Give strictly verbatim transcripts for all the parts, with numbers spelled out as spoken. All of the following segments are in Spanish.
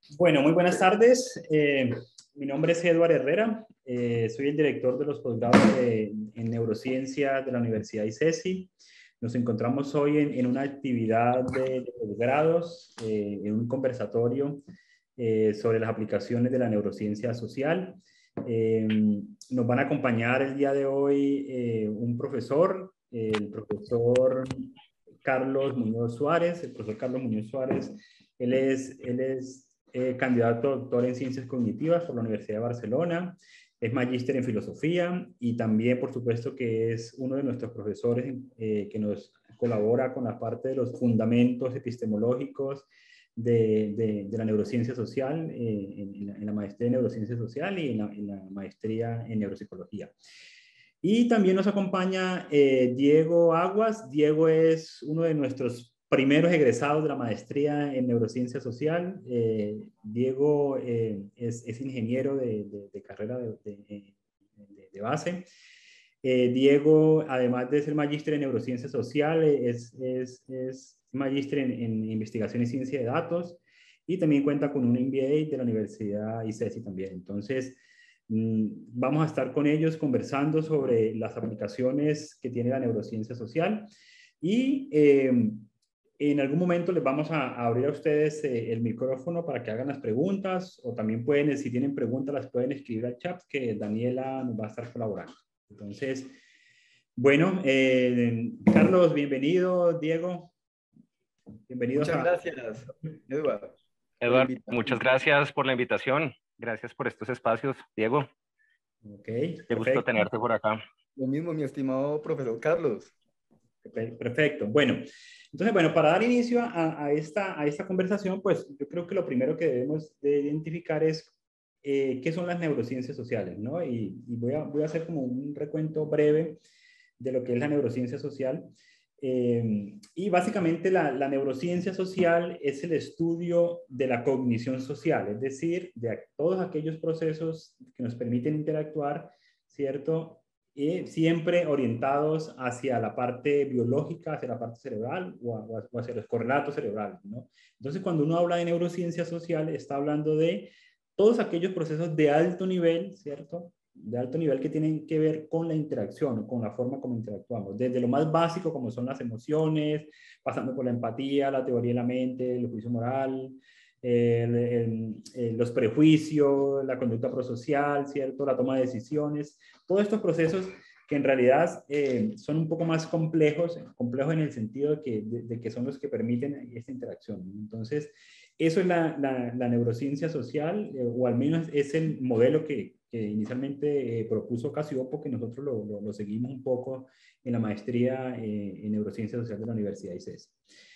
Bueno, muy buenas tardes. Eh, mi nombre es Eduardo Herrera. Eh, soy el director de los posgrados de, en neurociencia de la Universidad ICESI. Nos encontramos hoy en, en una actividad de, de posgrados, eh, en un conversatorio eh, sobre las aplicaciones de la neurociencia social. Eh, nos van a acompañar el día de hoy eh, un profesor, el profesor Carlos Muñoz Suárez. El profesor Carlos Muñoz Suárez, él es, él es eh, candidato a doctor en Ciencias Cognitivas por la Universidad de Barcelona, es magíster en Filosofía y también, por supuesto, que es uno de nuestros profesores eh, que nos colabora con la parte de los fundamentos epistemológicos de, de, de la neurociencia social, eh, en, en, la, en, la, maestría en neurociencia social y en la, en la maestría en neuropsicología. Y también nos acompaña eh, Diego Aguas. Diego es uno de nuestros primeros egresados de la maestría en neurociencia social. Eh, Diego eh, es, es, ingeniero de, de, de carrera de, de, de base. Eh, Diego, además de ser magíster en neurociencia social, es, es, es magíster en, en investigación y ciencia de datos y también cuenta con un M B A de la Universidad ICESI también. Entonces, vamos a estar con ellos conversando sobre las aplicaciones que tiene la neurociencia social y eh, en algún momento les vamos a, a abrir a ustedes eh, el micrófono para que hagan las preguntas o también pueden, si tienen preguntas, las pueden escribir al chat que Daniela nos va a estar colaborando. Entonces, bueno, eh, Carlos, bienvenido, Diego. Bienvenidos Muchas a... gracias, Eduardo. Eduardo, muchas gracias por la invitación. Gracias por estos espacios, Diego. Ok, Qué perfecto. gusto tenerte por acá. Lo mismo, mi estimado profesor Carlos. Perfecto. Bueno, entonces, bueno, para dar inicio a, a, esta, a esta conversación, pues yo creo que lo primero que debemos de identificar es eh, qué son las neurociencias sociales, ¿no? Y, y voy, a, voy a hacer como un recuento breve de lo que es la neurociencia social. Eh, y básicamente la, la neurociencia social es el estudio de la cognición social, es decir, de todos aquellos procesos que nos permiten interactuar, ¿cierto? Y siempre orientados hacia la parte biológica, hacia la parte cerebral o, a, o hacia los correlatos cerebrales, ¿no? Entonces, cuando uno habla de neurociencia social, está hablando de todos aquellos procesos de alto nivel, ¿cierto? De alto nivel que tienen que ver con la interacción, con la forma como interactuamos, desde lo más básico como son las emociones, pasando por la empatía, la teoría de la mente, el juicio moral, el, el, el, los prejuicios, la conducta prosocial, ¿cierto? La toma de decisiones, todos estos procesos que en realidad eh, son un poco más complejos, complejos en el sentido de que, de, de que son los que permiten esta interacción. Entonces, eso es la, la, la neurociencia social, eh, o al menos es el modelo que, que inicialmente eh, propuso Casiopo, que nosotros lo, lo, lo, seguimos un poco en la maestría eh, en neurociencia social de la Universidad ICESI.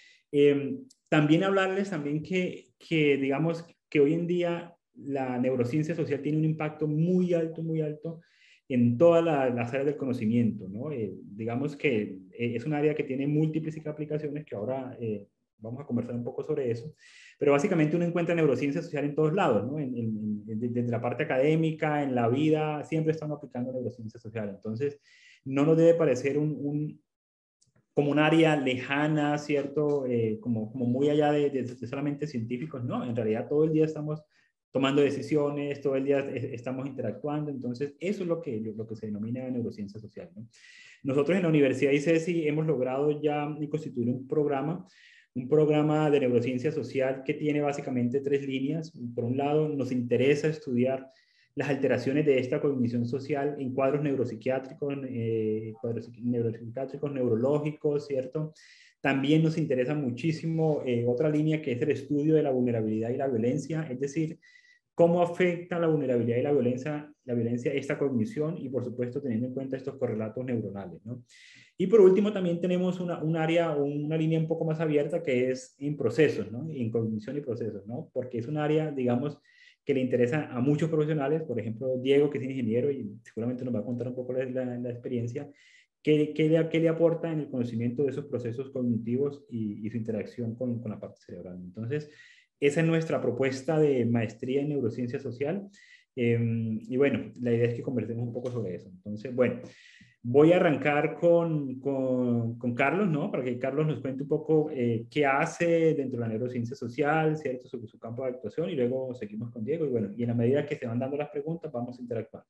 Eh, también hablarles también que, que, digamos, que hoy en día la neurociencia social tiene un impacto muy alto, muy alto en todas la, las áreas del conocimiento, ¿no? Eh, digamos que eh, es un área que tiene múltiples aplicaciones que ahora eh, vamos a conversar un poco sobre eso, pero básicamente uno encuentra neurociencia social en todos lados, ¿no? En, en, en, desde la parte académica, en la vida, siempre están aplicando neurociencia social. Entonces, no nos debe parecer un, un como un área lejana, ¿cierto? Eh, como, como muy allá de, de, de solamente científicos, ¿no? En realidad todo el día estamos tomando decisiones, todo el día estamos interactuando, entonces eso es lo que, lo que se denomina neurociencia social, ¿no? Nosotros en la Universidad ICESI hemos logrado ya constituir un programa, un programa de neurociencia social que tiene básicamente tres líneas. Por un lado, nos interesa estudiar las alteraciones de esta cognición social en cuadros neuropsiquiátricos, eh, cuadros neuropsiquiátricos, neurológicos, ¿cierto? También nos interesa muchísimo eh, otra línea que es el estudio de la vulnerabilidad y la violencia, es decir, cómo afecta la vulnerabilidad y la violencia, la violencia esta cognición y, por supuesto, teniendo en cuenta estos correlatos neuronales, ¿no? Y por último, también tenemos una, un área, una línea un poco más abierta que es en procesos, ¿no? En cognición y procesos, ¿no? Porque es un área, digamos, que le interesa a muchos profesionales, por ejemplo, Diego, que es ingeniero y seguramente nos va a contar un poco la, la, la experiencia, ¿qué, qué, le, qué le aporta en el conocimiento de esos procesos cognitivos y, y su interacción con, con la parte cerebral. Entonces, esa es nuestra propuesta de maestría en neurociencia social. Eh, y bueno, la idea es que conversemos un poco sobre eso. Entonces, bueno, voy a arrancar con, con, con Carlos, ¿no? Para que Carlos nos cuente un poco eh, qué hace dentro de la neurociencia social, ¿cierto? Sobre su campo de actuación y luego seguimos con Diego. Y bueno, y en la medida que se van dando las preguntas, vamos interactuando.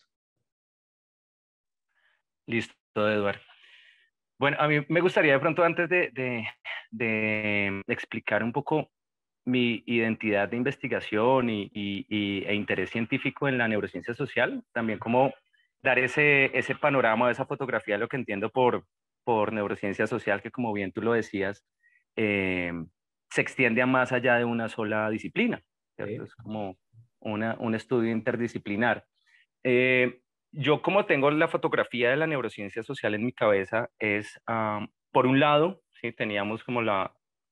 Listo, Eduardo. Bueno, a mí me gustaría de pronto antes de, de, de explicar un poco mi identidad de investigación y, y, y, e interés científico en la neurociencia social, también como dar ese, ese panorama, esa fotografía de lo que entiendo por, por neurociencia social, que como bien tú lo decías, eh, se extiende a más allá de una sola disciplina, ¿cierto? Sí. Es como una, un estudio interdisciplinar. Eh, yo como tengo la fotografía de la neurociencia social en mi cabeza es, um, por un lado, sí, teníamos como la,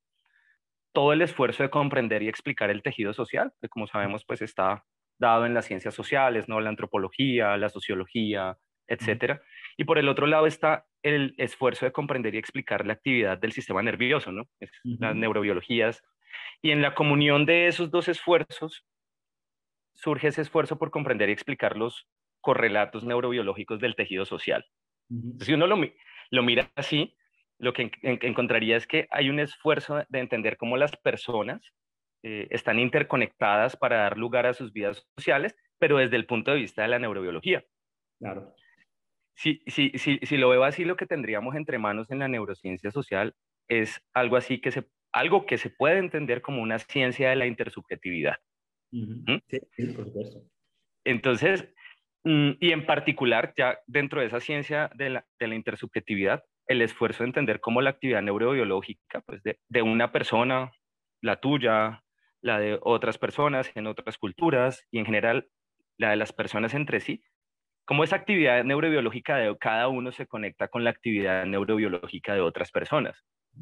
todo el esfuerzo de comprender y explicar el tejido social, que como sabemos pues está dado en las ciencias sociales, ¿no? La antropología, la sociología, etcétera. Y por el otro lado está el esfuerzo de comprender y explicar la actividad del sistema nervioso, ¿no? Es, Uh-huh. Las neurobiologías. Y en la comunión de esos dos esfuerzos surge ese esfuerzo por comprender y explicar los correlatos neurobiológicos del tejido social. Uh-huh. Entonces, si uno lo, lo mira así, lo que en, en, encontraría es que hay un esfuerzo de entender cómo las personas eh, están interconectadas para dar lugar a sus vidas sociales, pero desde el punto de vista de la neurobiología. Claro. Si, si, si, si lo veo así, lo que tendríamos entre manos en la neurociencia social es algo así que se, algo que se puede entender como una ciencia de la intersubjetividad. Uh-huh. ¿Mm? Sí, sí, por supuesto. Entonces, y en particular, ya dentro de esa ciencia de la, de la intersubjetividad, el esfuerzo de entender cómo la actividad neurobiológica pues de, de una persona, la tuya, la de otras personas en otras culturas y en general la de las personas entre sí, cómo esa actividad neurobiológica de cada uno se conecta con la actividad neurobiológica de otras personas.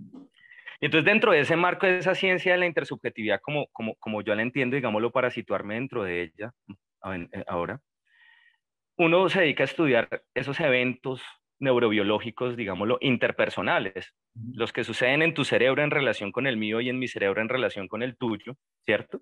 Y entonces dentro de ese marco de esa ciencia de la intersubjetividad, como, como, como yo la entiendo, digámoslo para situarme dentro de ella ahora, uno se dedica a estudiar esos eventos neurobiológicos, digámoslo, interpersonales, uh-huh. Los que suceden en tu cerebro en relación con el mío y en mi cerebro en relación con el tuyo, ¿cierto?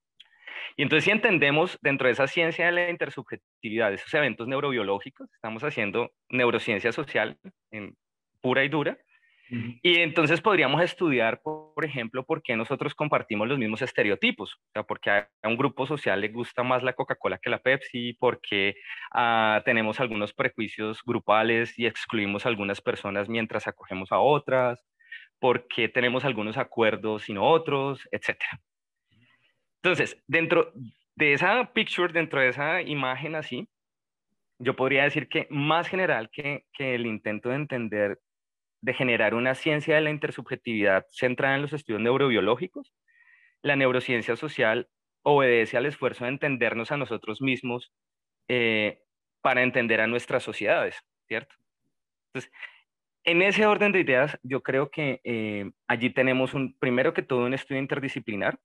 Y entonces si entendemos dentro de esa ciencia de la intersubjetividad, esos eventos neurobiológicos, estamos haciendo neurociencia social en pura y dura, uh-huh. Y entonces podríamos estudiar, por ejemplo, por qué nosotros compartimos los mismos estereotipos, o sea, porque a un grupo social le gusta más la Coca-Cola que la Pepsi, porque uh, tenemos algunos prejuicios grupales y excluimos a algunas personas mientras acogemos a otras, porque tenemos algunos acuerdos y no otros, etcétera. Entonces, dentro de esa picture, dentro de esa imagen así, yo podría decir que más general que, que el intento de entender de generar una ciencia de la intersubjetividad centrada en los estudios neurobiológicos, la neurociencia social obedece al esfuerzo de entendernos a nosotros mismos eh, para entender a nuestras sociedades, ¿cierto? Entonces, en ese orden de ideas, yo creo que eh, allí tenemos un, primero que todo, un estudio interdisciplinar,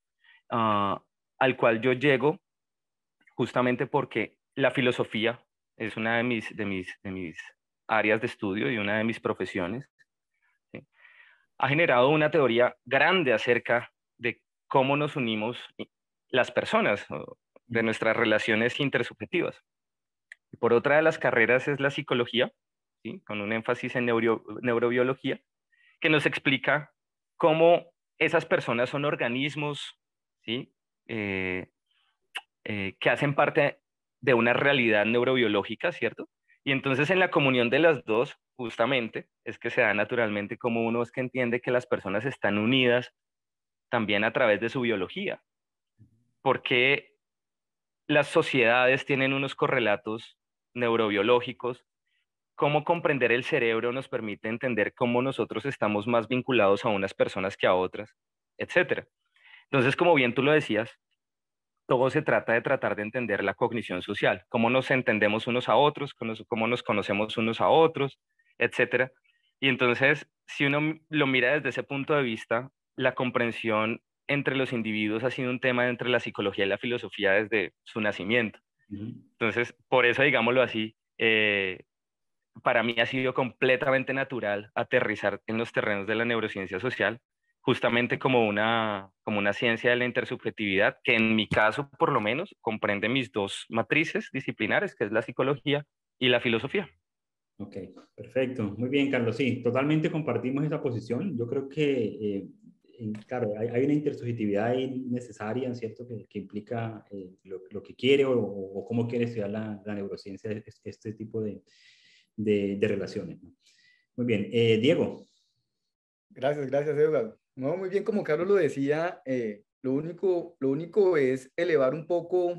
uh, al cual yo llego justamente porque la filosofía es una de mis, de mis, de mis áreas de estudio y una de mis profesiones. Ha generado una teoría grande acerca de cómo nos unimos las personas, de nuestras relaciones intersubjetivas. Y por otra de las carreras es la psicología, ¿sí? Con un énfasis en neuro, neurobiología, que nos explica cómo esas personas son organismos, ¿sí? eh, eh, que hacen parte de una realidad neurobiológica, ¿cierto? Y entonces en la comunión de las dos, justamente, es que se da naturalmente como uno es que entiende que las personas están unidas también a través de su biología. Porque las sociedades tienen unos correlatos neurobiológicos. Cómo comprender el cerebro nos permite entender cómo nosotros estamos más vinculados a unas personas que a otras, etcétera. Entonces, como bien tú lo decías, todo se trata de tratar de entender la cognición social, cómo nos entendemos unos a otros, cómo nos conocemos unos a otros, etcétera. Y entonces, si uno lo mira desde ese punto de vista, la comprensión entre los individuos ha sido un tema entre la psicología y la filosofía desde su nacimiento. Entonces, por eso, digámoslo así, eh, para mí ha sido completamente natural aterrizar en los terrenos de la neurociencia social, justamente como una, como una ciencia de la intersubjetividad, que en mi caso, por lo menos, comprende mis dos matrices disciplinares, que es la psicología y la filosofía. Ok, perfecto. Muy bien, Carlos. Sí, totalmente compartimos esa posición. Yo creo que, eh, en- claro, hay, hay una intersubjetividad ahí necesaria, ¿cierto? Que, que implica eh, lo, lo que quiere o, o cómo quiere estudiar la, la neurociencia, este, este tipo de, de, de relaciones, ¿no? Muy bien. Eh, Diego. Gracias, gracias, Edward. No, muy bien, como Carlos lo decía, eh, lo único, lo único es elevar un poco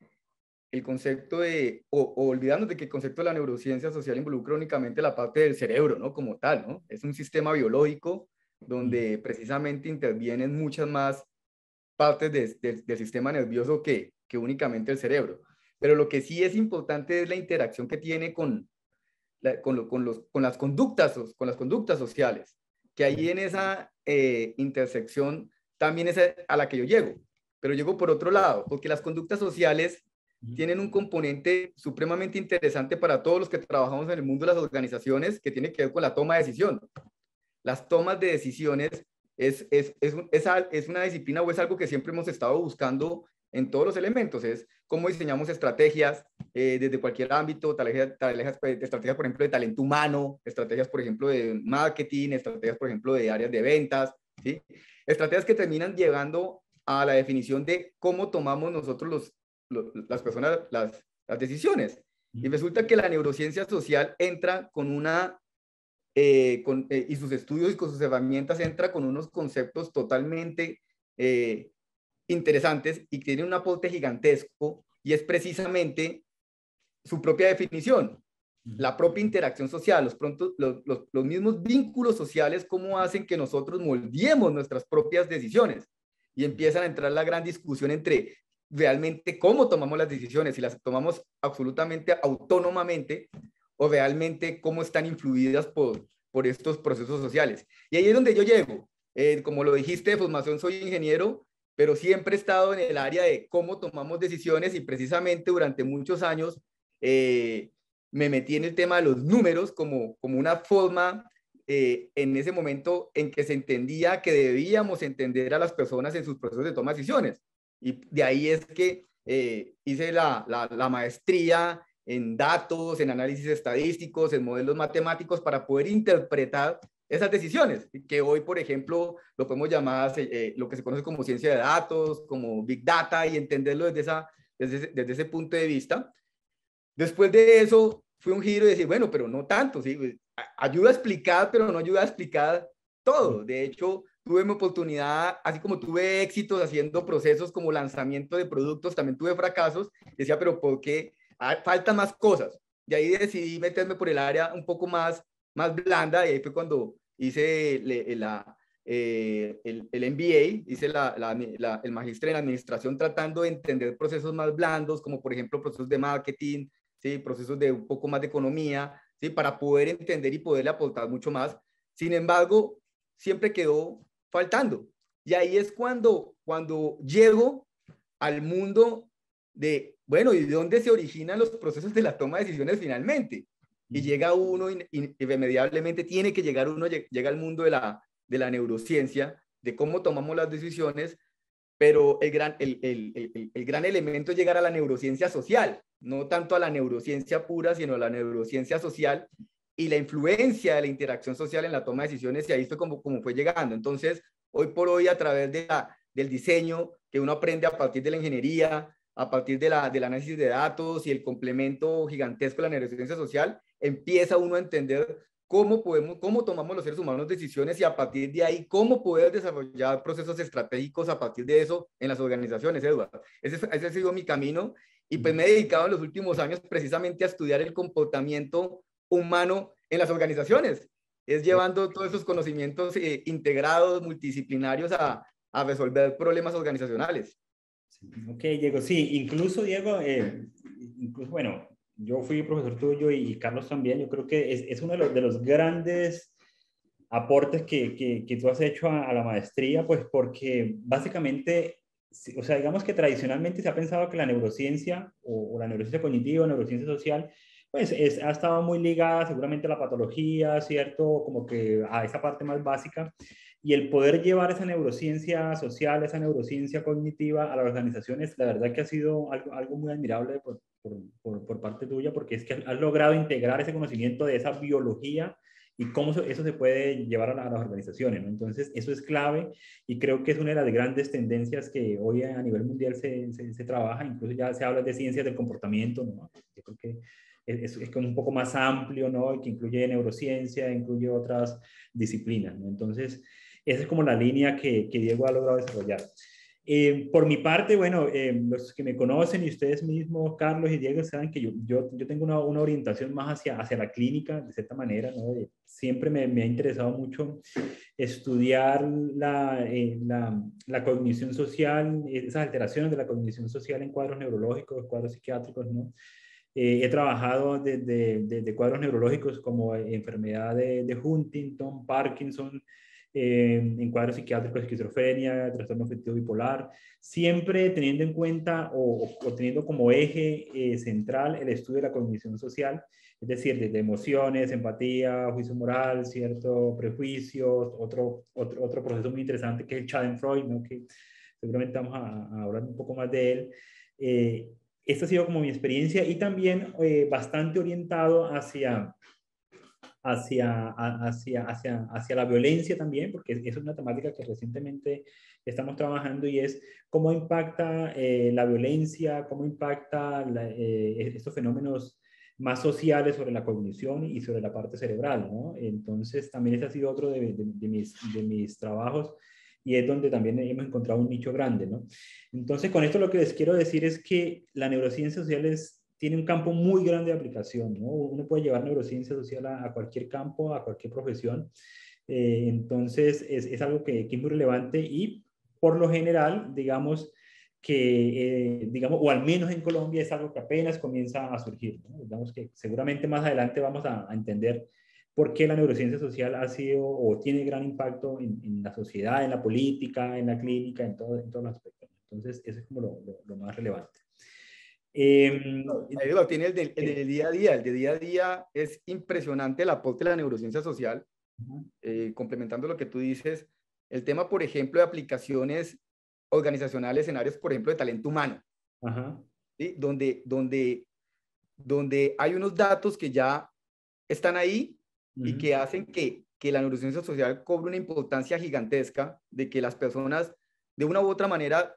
el concepto de, o, o olvidarnos de que el concepto de la neurociencia social involucra únicamente la parte del cerebro, ¿no? Como tal, ¿no? Es un sistema biológico donde precisamente intervienen muchas más partes de, de, del sistema nervioso que, que únicamente el cerebro. Pero lo que sí es importante es la interacción que tiene con, la, con, lo, con, los, con, las, conductas, con las conductas sociales, que ahí en esa eh, intersección también es a la que yo llego. Pero llego por otro lado, porque las conductas sociales tienen un componente supremamente interesante para todos los que trabajamos en el mundo de las organizaciones, que tiene que ver con la toma de decisión. Las tomas de decisiones es, es, es, es, es una disciplina o es algo que siempre hemos estado buscando en todos los elementos, es cómo diseñamos estrategias eh, desde cualquier ámbito, estrategias, estrategias, por ejemplo, de talento humano, estrategias, por ejemplo, de marketing, estrategias, por ejemplo, de áreas de ventas, ¿sí? Estrategias que terminan llegando a la definición de cómo tomamos nosotros los, los, las personas las, las decisiones. Y resulta que la neurociencia social entra con una eh, con, eh, y sus estudios y con sus herramientas entra con unos conceptos totalmente eh, interesantes y tiene un aporte gigantesco y es precisamente su propia definición, la propia interacción social, los, pronto, los, los, los mismos vínculos sociales, cómo hacen que nosotros moldeemos nuestras propias decisiones y empiezan a entrar la gran discusión entre realmente cómo tomamos las decisiones, si las tomamos absolutamente autónomamente o realmente cómo están influidas por, por estos procesos sociales. Y ahí es donde yo llego. Eh, como lo dijiste, de formación soy ingeniero, pero siempre he estado en el área de cómo tomamos decisiones y precisamente durante muchos años eh, me metí en el tema de los números como, como una forma eh, en ese momento en que se entendía que debíamos entender a las personas en sus procesos de toma de decisiones. Y de ahí es que eh, hice la, la, la maestría en datos, en análisis estadísticos, en modelos matemáticos para poder interpretar esas decisiones, que hoy, por ejemplo, lo podemos llamar eh, lo que se conoce como ciencia de datos, como Big Data, y entenderlo desde, esa, desde, desde ese punto de vista. Después de eso, fue un giro y decir, bueno, pero no tanto, ¿sí? Ayuda a explicar, pero no ayuda a explicar todo. De hecho, tuve mi oportunidad, así como tuve éxitos haciendo procesos como lanzamiento de productos, también tuve fracasos. Decía, pero ¿por qué? Ah, faltan más cosas. Y ahí decidí meterme por el área un poco más, más blanda, y ahí fue cuando hice le, la, eh, el, el M B A, hice la, la, la, el magíster en administración tratando de entender procesos más blandos, como por ejemplo procesos de marketing, ¿sí? Procesos de un poco más de economía, ¿sí? Para poder entender y poderle aportar mucho más. Sin embargo, siempre quedó faltando. Y ahí es cuando, cuando llego al mundo de, bueno, ¿y de dónde se originan los procesos de la toma de decisiones finalmente? Y llega uno, irremediablemente tiene que llegar uno, llega al mundo de la, de la neurociencia, de cómo tomamos las decisiones, pero el gran, el, el, el, el gran elemento es llegar a la neurociencia social, no tanto a la neurociencia pura, sino a la neurociencia social y la influencia de la interacción social en la toma de decisiones, y ahí fue como, como fue llegando. Entonces, hoy por hoy, a través de la, del diseño que uno aprende a partir de la ingeniería, a partir de la, del análisis de datos y el complemento gigantesco de la neurociencia social, empieza uno a entender cómo podemos, cómo tomamos los seres humanos decisiones y a partir de ahí, cómo poder desarrollar procesos estratégicos a partir de eso en las organizaciones, Eduardo. Ese, ese ha sido mi camino y pues me he dedicado en los últimos años precisamente a estudiar el comportamiento humano en las organizaciones. Es llevando todos esos conocimientos eh, integrados, multidisciplinarios a, a resolver problemas organizacionales. Ok, Diego, sí, incluso Diego, eh, incluso, bueno, yo fui profesor tuyo y, y Carlos también, yo creo que es, es uno de los, de los grandes aportes que, que, que tú has hecho a, a la maestría, pues porque básicamente, o sea, digamos que tradicionalmente se ha pensado que la neurociencia o, o la neurociencia cognitiva, o neurociencia social, pues es, ha estado muy ligada seguramente a la patología, ¿cierto? Como que a esa parte más básica. Y el poder llevar esa neurociencia social, esa neurociencia cognitiva a las organizaciones, la verdad que ha sido algo, algo muy admirable por, por, por, por parte tuya, porque es que has logrado integrar ese conocimiento de esa biología y cómo eso se puede llevar a, la, a las organizaciones, ¿no? Entonces, eso es clave y creo que es una de las grandes tendencias que hoy a nivel mundial se, se, se trabaja, incluso ya se habla de ciencias del comportamiento, ¿no? Yo creo que es, es un poco más amplio, ¿no? Que incluye neurociencia, incluye otras disciplinas, ¿no? Entonces, esa es como la línea que, que Diego ha logrado desarrollar. Eh, por mi parte, bueno, eh, los que me conocen y ustedes mismos, Carlos y Diego, saben que yo, yo, yo tengo una, una orientación más hacia, hacia la clínica, de cierta manera, ¿no? Eh, siempre me, me ha interesado mucho estudiar la, eh, la, la cognición social, esas alteraciones de la cognición social en cuadros neurológicos, cuadros psiquiátricos, ¿no? Eh, he trabajado desde de, de cuadros neurológicos como enfermedad de, de Huntington, Parkinson, eh, en cuadros psiquiátricos, esquizofrenia, trastorno afectivo bipolar, siempre teniendo en cuenta o, o teniendo como eje eh, central el estudio de la cognición social, es decir, desde emociones, empatía, juicio moral, cierto, prejuicios, otro, otro, otro proceso muy interesante que es el Schadenfreude, ¿no? Que seguramente vamos a, a hablar un poco más de él. Eh, esta ha sido como mi experiencia y también eh, bastante orientado hacia, hacia, hacia, hacia, hacia la violencia también, porque es, es una temática que recientemente estamos trabajando y es cómo impacta eh, la violencia, cómo impacta la, eh, estos fenómenos más sociales sobre la cognición y sobre la parte cerebral, ¿no? Entonces también ese ha sido otro de, de, de, mis, de mis trabajos y es donde también hemos encontrado un nicho grande, ¿no? Entonces, con esto lo que les quiero decir es que la neurociencia social es, tiene un campo muy grande de aplicación, ¿no? Uno puede llevar neurociencia social a, a cualquier campo, a cualquier profesión. Eh, entonces, es, es algo que, que es muy relevante y, por lo general, digamos que, eh, digamos, o al menos en Colombia, es algo que apenas comienza a surgir, ¿no? Digamos que seguramente más adelante vamos a, a entender por qué la neurociencia social ha sido o tiene gran impacto en, en la sociedad, en la política, en la clínica, en, todo, en todos los aspectos. Entonces, eso es como lo, lo, lo más relevante. Eh, Ahí lo tiene el del de día a día. El de día a día es impresionante el aporte de la neurociencia social. Uh-huh. eh, complementando lo que tú dices, el tema, por ejemplo, de aplicaciones organizacionales en áreas, por ejemplo, de talento humano, uh-huh. ¿sí? donde, donde, donde hay unos datos que ya están ahí uh-huh. y que hacen que, que la neurociencia social cobre una importancia gigantesca, de que las personas, de una u otra manera,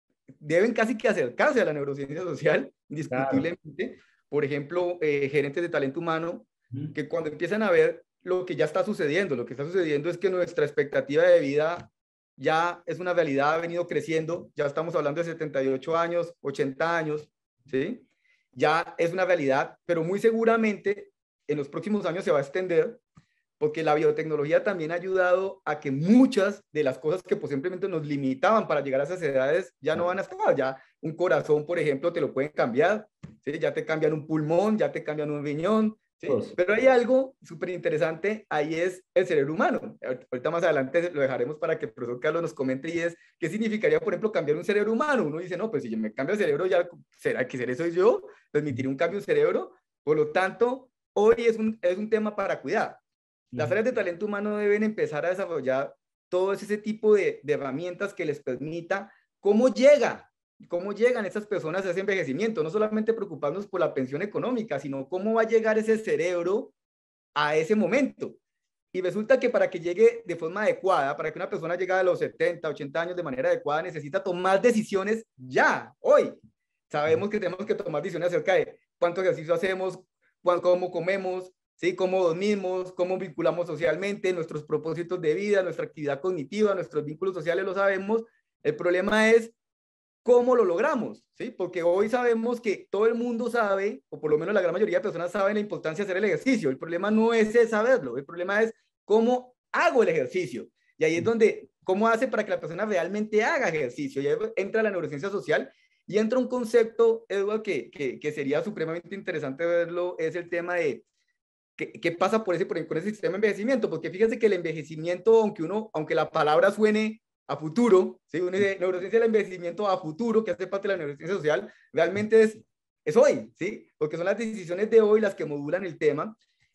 deben casi que acercarse a la neurociencia social, indiscutiblemente. Claro. Por ejemplo, eh, gerentes de talento humano, uh-huh. que cuando empiezan a ver lo que ya está sucediendo, lo que está sucediendo es que nuestra expectativa de vida ya es una realidad, ha venido creciendo, ya estamos hablando de setenta y ocho años, ochenta años, ¿sí? Ya es una realidad, pero muy seguramente en los próximos años se va a extender, porque la biotecnología también ha ayudado a que muchas de las cosas que pues simplemente nos limitaban para llegar a esas edades ya no van a estar. Ya un corazón, por ejemplo, te lo pueden cambiar, ¿sí? Ya te cambian un pulmón, ya te cambian un riñón, ¿sí? Pues. Pero hay algo súper interesante, ahí es el cerebro humano. Ahorita más adelante lo dejaremos para que el profesor Carlos nos comente, y es, ¿qué significaría, por ejemplo, cambiar un cerebro humano? Uno dice, no, pues si yo me cambio el cerebro, ya, ¿será que seré soy yo? ¿Permitiré un cambio de cerebro? Por lo tanto, hoy es un, es un tema para cuidar. Las áreas de talento humano deben empezar a desarrollar todo ese tipo de, de herramientas que les permita cómo llega, cómo llegan esas personas a ese envejecimiento. No solamente preocuparnos por la pensión económica, sino cómo va a llegar ese cerebro a ese momento. Y resulta que para que llegue de forma adecuada, para que una persona llegue a los setenta, ochenta años de manera adecuada, necesita tomar decisiones ya, hoy. Sabemos que tenemos que tomar decisiones acerca de cuánto ejercicio hacemos, cómo comemos, ¿sí? Cómo dormimos, cómo vinculamos socialmente, nuestros propósitos de vida, nuestra actividad cognitiva, nuestros vínculos sociales, lo sabemos. El problema es cómo lo logramos, ¿sí? Porque hoy sabemos que todo el mundo sabe, o por lo menos la gran mayoría de personas saben la importancia de hacer el ejercicio. El problema no es saberlo, el problema es cómo hago el ejercicio. Y ahí es donde, cómo hace para que la persona realmente haga ejercicio. Y ahí entra la neurociencia social y entra un concepto, Eduardo, que, que, que sería supremamente interesante verlo, es el tema de ¿Qué, ¿Qué pasa por ese, por, con ese sistema de envejecimiento? Porque fíjense que el envejecimiento, aunque, uno, aunque la palabra suene a futuro, ¿sí? Uno dice neurociencia del envejecimiento a futuro, que hace parte de la neurociencia social, realmente es, es hoy, ¿sí? Porque son las decisiones de hoy las que modulan el tema.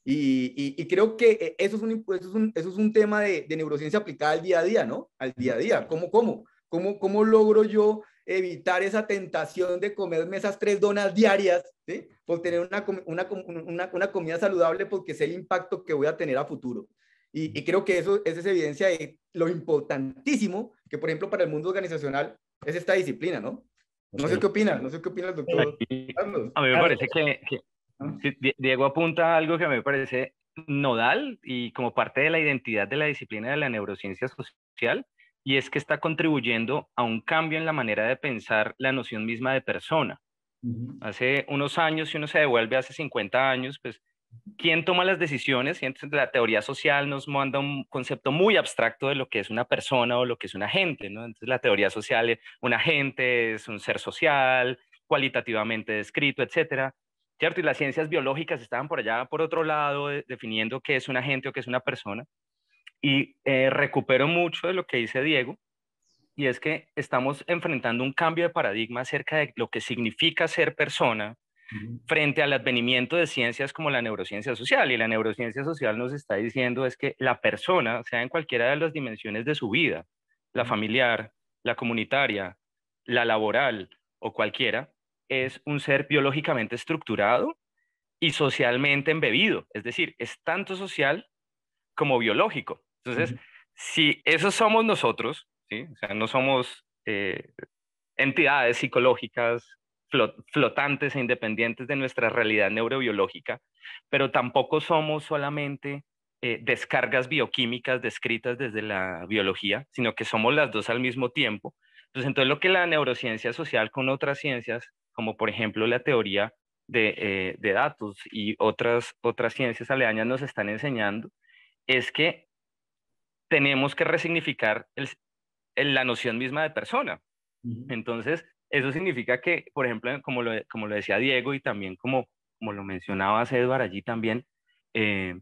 Y, y, y creo que eso es un, eso es un, eso es un tema de, de neurociencia aplicada al día a día, ¿no? Al día a día. ¿Cómo, cómo, cómo, cómo logro yo evitar esa tentación de comerme esas tres donas diarias, ¿sí? Por tener una, una, una, una comida saludable, porque sé el impacto que voy a tener a futuro. Y, y creo que eso, eso es evidencia de lo importantísimo que, por ejemplo, para el mundo organizacional es esta disciplina, ¿no? No Okay. sé qué opina, no sé qué opina el doctor Aquí, Carlos. a mí me parece que, que ¿No? sí, Diego apunta a algo que a mí me parece nodal y como parte de la identidad de la disciplina de la neurociencia social, y es que está contribuyendo a un cambio en la manera de pensar la noción misma de persona. Uh-huh. Hace unos años, si uno se devuelve hace cincuenta años, pues, ¿quién toma las decisiones? Y entonces la teoría social nos manda un concepto muy abstracto de lo que es una persona o lo que es un agente, ¿no? Entonces la teoría social es un agente, es un ser social, cualitativamente descrito, etcétera. ¿Cierto? Y las ciencias biológicas estaban por allá, por otro lado, de, definiendo qué es un agente o qué es una persona. Y eh, recupero mucho de lo que dice Diego, y es que estamos enfrentando un cambio de paradigma acerca de lo que significa ser persona Uh-huh. frente al advenimiento de ciencias como la neurociencia social. Y la neurociencia social nos está diciendo es que la persona, sea en cualquiera de las dimensiones de su vida, la familiar, la comunitaria, la laboral o cualquiera, es un ser biológicamente estructurado y socialmente embebido. Es decir, es tanto social como biológico. Entonces, Uh-huh. si esos somos nosotros, ¿sí? O sea, no somos eh, entidades psicológicas flot flotantes e independientes de nuestra realidad neurobiológica, pero tampoco somos solamente eh, descargas bioquímicas descritas desde la biología, sino que somos las dos al mismo tiempo. Entonces, entonces lo que la neurociencia social con otras ciencias, como por ejemplo la teoría de, eh, de datos y otras, otras ciencias aledañas nos están enseñando, es que tenemos que resignificar el, el, la noción misma de persona. Uh-huh. Entonces, eso significa que, por ejemplo, como lo, como lo decía Diego y también como, como lo mencionabas, Eduard, allí también, eh,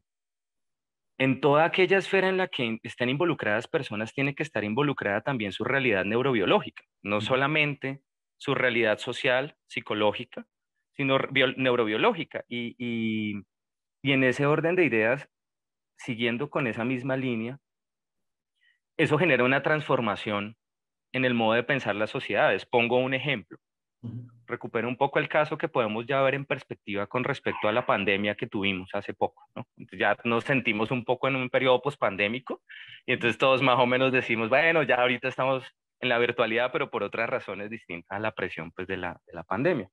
en toda aquella esfera en la que estén involucradas personas, tiene que estar involucrada también su realidad neurobiológica, no solamente su realidad social, psicológica, sino bio, neurobiológica. Y, y, y en ese orden de ideas, siguiendo con esa misma línea, eso genera una transformación en el modo de pensar las sociedades. Pongo un ejemplo. Uh-huh. Recupero un poco el caso que podemos ya ver en perspectiva con respecto a la pandemia que tuvimos hace poco, ¿no? Entonces ya nos sentimos un poco en un periodo pospandémico y entonces todos más o menos decimos, bueno, ya ahorita estamos en la virtualidad, pero por otras razones distintas a la presión pues, de, la, de la pandemia.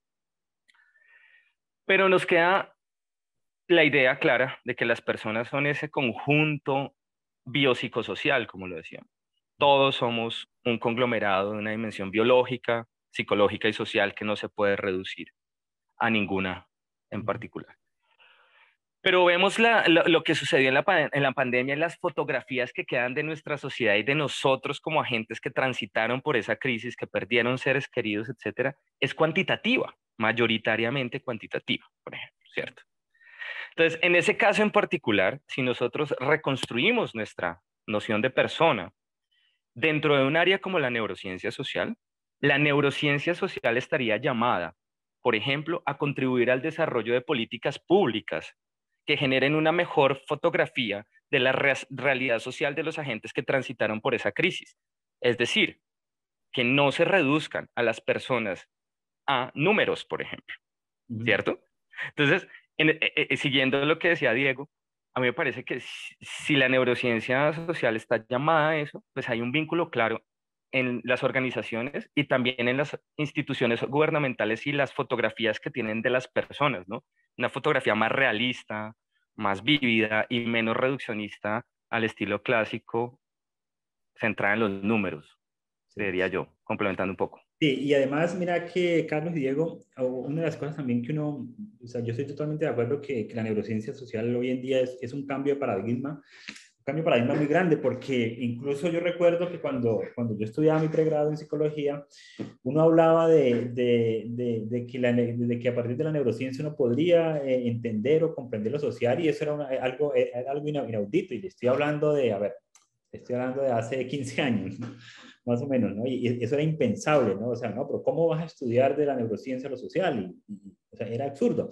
Pero nos queda la idea clara de que las personas son ese conjunto biopsicosocial, como lo decíamos. Todos somos un conglomerado de una dimensión biológica, psicológica y social que no se puede reducir a ninguna en particular. Pero vemos la, lo, lo que sucedió en la, en la pandemia, en las fotografías que quedan de nuestra sociedad y de nosotros como agentes que transitaron por esa crisis, que perdieron seres queridos, etcétera, es cuantitativa, mayoritariamente cuantitativa, por ejemplo, ¿cierto? Entonces, en ese caso en particular, si nosotros reconstruimos nuestra noción de persona dentro de un área como la neurociencia social, la neurociencia social estaría llamada, por ejemplo, a contribuir al desarrollo de políticas públicas que generen una mejor fotografía de la re realidad social de los agentes que transitaron por esa crisis. Es decir, que no se reduzcan a las personas a números, por ejemplo, Uh-huh. ¿cierto? Entonces, en, eh, eh, siguiendo lo que decía Diego, a mí me parece que si, si la neurociencia social está llamada a eso, pues hay un vínculo claro en las organizaciones y también en las instituciones gubernamentales y las fotografías que tienen de las personas, ¿no? Una fotografía más realista, más vívida y menos reduccionista al estilo clásico, centrada en los números, Sí. diría yo, complementando un poco. Sí, y además, mira que Carlos y Diego, una de las cosas también que uno, o sea, yo estoy totalmente de acuerdo que, que la neurociencia social hoy en día es, es un cambio de paradigma, un cambio de paradigma muy grande, porque incluso yo recuerdo que cuando, cuando yo estudiaba mi pregrado en psicología, uno hablaba de, de, de, de, que, la, de que a partir de la neurociencia uno podría eh, entender o comprender lo social, y eso era una, algo, era algo inaudito, y le estoy hablando de, a ver, estoy hablando de hace quince años, ¿no? Más o menos, ¿no? Y eso era impensable, ¿no? O sea, no, pero ¿cómo vas a estudiar de la neurociencia lo social? Y, y, o sea, era absurdo.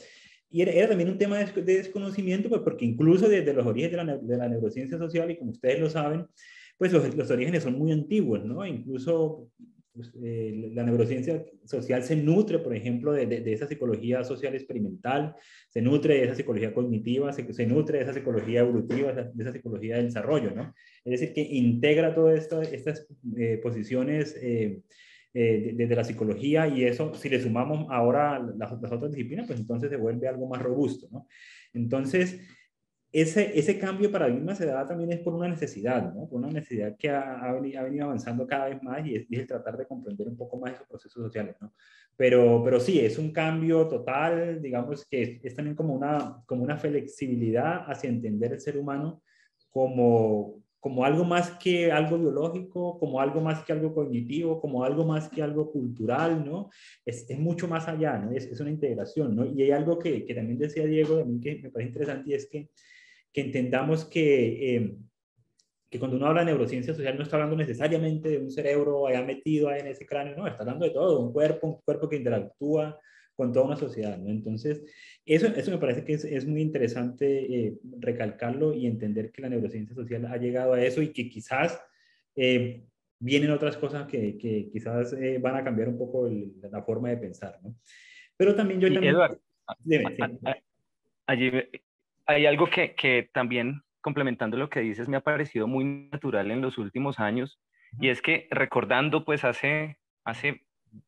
y era, era también un tema de, de desconocimiento, pues porque incluso desde los orígenes de la, de la neurociencia social, y como ustedes lo saben, pues los, los orígenes son muy antiguos, ¿no? Incluso pues, eh, la neurociencia social se nutre, por ejemplo, de, de, de esa psicología social experimental, se nutre de esa psicología cognitiva, se, se nutre de esa psicología evolutiva, de esa psicología del desarrollo, ¿no? Es decir, que integra todas esta, estas eh, posiciones eh, eh, desde la psicología, y eso, si le sumamos ahora las, las otras disciplinas, pues entonces se vuelve algo más robusto, ¿no? Entonces, ese, ese cambio de paradigma se da también es por una necesidad, ¿no? Por una necesidad que ha, ha, venido, ha venido avanzando cada vez más, y es, y es el tratar de comprender un poco más esos procesos sociales, ¿no? Pero, pero sí, es un cambio total, digamos que es, es también como una, como una flexibilidad hacia entender el ser humano como, como algo más que algo biológico, como algo más que algo cognitivo, como algo más que algo cultural, ¿no? Es, es mucho más allá, ¿no? Es, es una integración, ¿no? Y hay algo que, que también decía Diego, también que me parece interesante, y es que que entendamos que, eh, que cuando uno habla de neurociencia social no está hablando necesariamente de un cerebro allá metido ahí en ese cráneo, no, está hablando de todo, un cuerpo, un cuerpo que interactúa con toda una sociedad, ¿no? Entonces, eso, eso me parece que es, es muy interesante eh, recalcarlo y entender que la neurociencia social ha llegado a eso, y que quizás eh, vienen otras cosas que, que quizás eh, van a cambiar un poco el, la forma de pensar, ¿no? Pero también yo Y también... Eduardo, Dime, sí. allí hay algo que, que también, complementando lo que dices, me ha parecido muy natural en los últimos años, y es que recordando pues hace, hace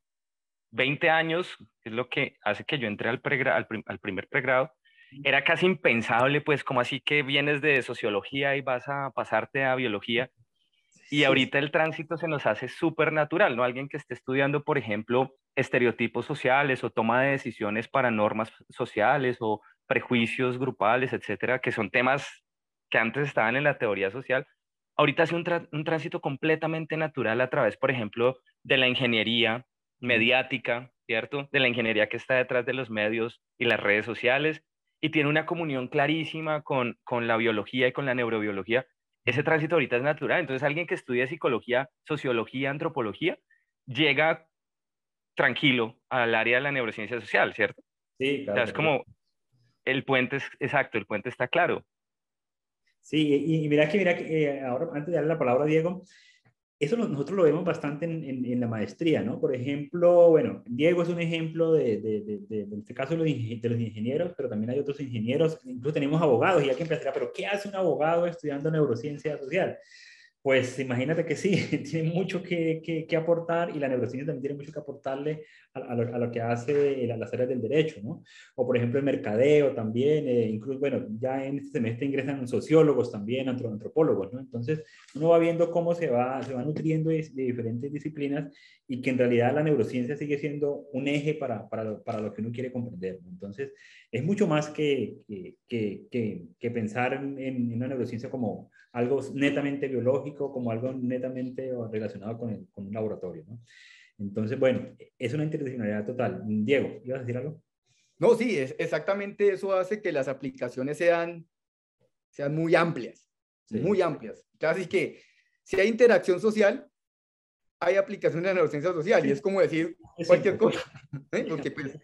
veinte años, que es lo que hace que yo entré al, pregra al, prim al primer pregrado, era casi impensable, pues como así que vienes de sociología y vas a pasarte a biología, y Sí, ahorita el tránsito se nos hace súper natural, ¿no? Alguien que esté estudiando, por ejemplo, estereotipos sociales o toma de decisiones para normas sociales o prejuicios grupales, etcétera, que son temas que antes estaban en la teoría social, ahorita hace un, un tránsito completamente natural a través, por ejemplo, de la ingeniería mediática, ¿cierto? De la ingeniería que está detrás de los medios y las redes sociales, y tiene una comunión clarísima con, con la biología y con la neurobiología. Ese tránsito ahorita es natural. Entonces, alguien que estudia psicología, sociología, antropología, llega tranquilo al área de la neurociencia social, ¿cierto? sí, O sea, claro. es como el puente es exacto, el puente está claro. Sí, y, y mira que, mira que eh, ahora, antes de darle la palabra a Diego, eso lo, nosotros lo vemos bastante en, en, en, la maestría, ¿no? Por ejemplo, bueno, Diego es un ejemplo de, de, de, de, de este caso de los, de los ingenieros, pero también hay otros ingenieros, incluso tenemos abogados, y alguien pensará, pero ¿qué hace un abogado estudiando neurociencia social? Pues imagínate que sí, tiene mucho que, que, que aportar, y la neurociencia también tiene mucho que aportarle a, a, lo, a lo que hace la, las áreas del derecho, ¿no? O por ejemplo el mercadeo también, eh, incluso, bueno, ya en este semestre ingresan sociólogos también, antropólogos, ¿no? Entonces uno va viendo cómo se va, se va nutriendo de, de diferentes disciplinas, y que en realidad la neurociencia sigue siendo un eje para, para, lo, para lo que uno quiere comprender, ¿no? Entonces es mucho más que, que, que, que, que pensar en, en una neurociencia como algo netamente biológico, como algo netamente relacionado con, el, con un laboratorio, ¿no? Entonces, bueno, es una interdisciplinaridad total. Diego, ¿ibas a decir algo? No, sí, es, exactamente eso hace que las aplicaciones sean, sean muy amplias, Sí. muy amplias. Así que si hay interacción social, hay aplicación de la neurociencia social, y es como decir cualquier cosa, ¿eh? Porque pues,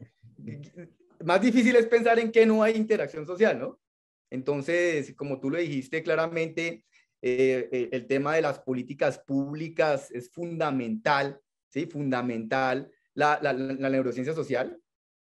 más difícil es pensar en que no hay interacción social, ¿no? Entonces, como tú lo dijiste claramente, eh, el tema de las políticas públicas es fundamental, ¿sí? Fundamental la, la, la neurociencia social.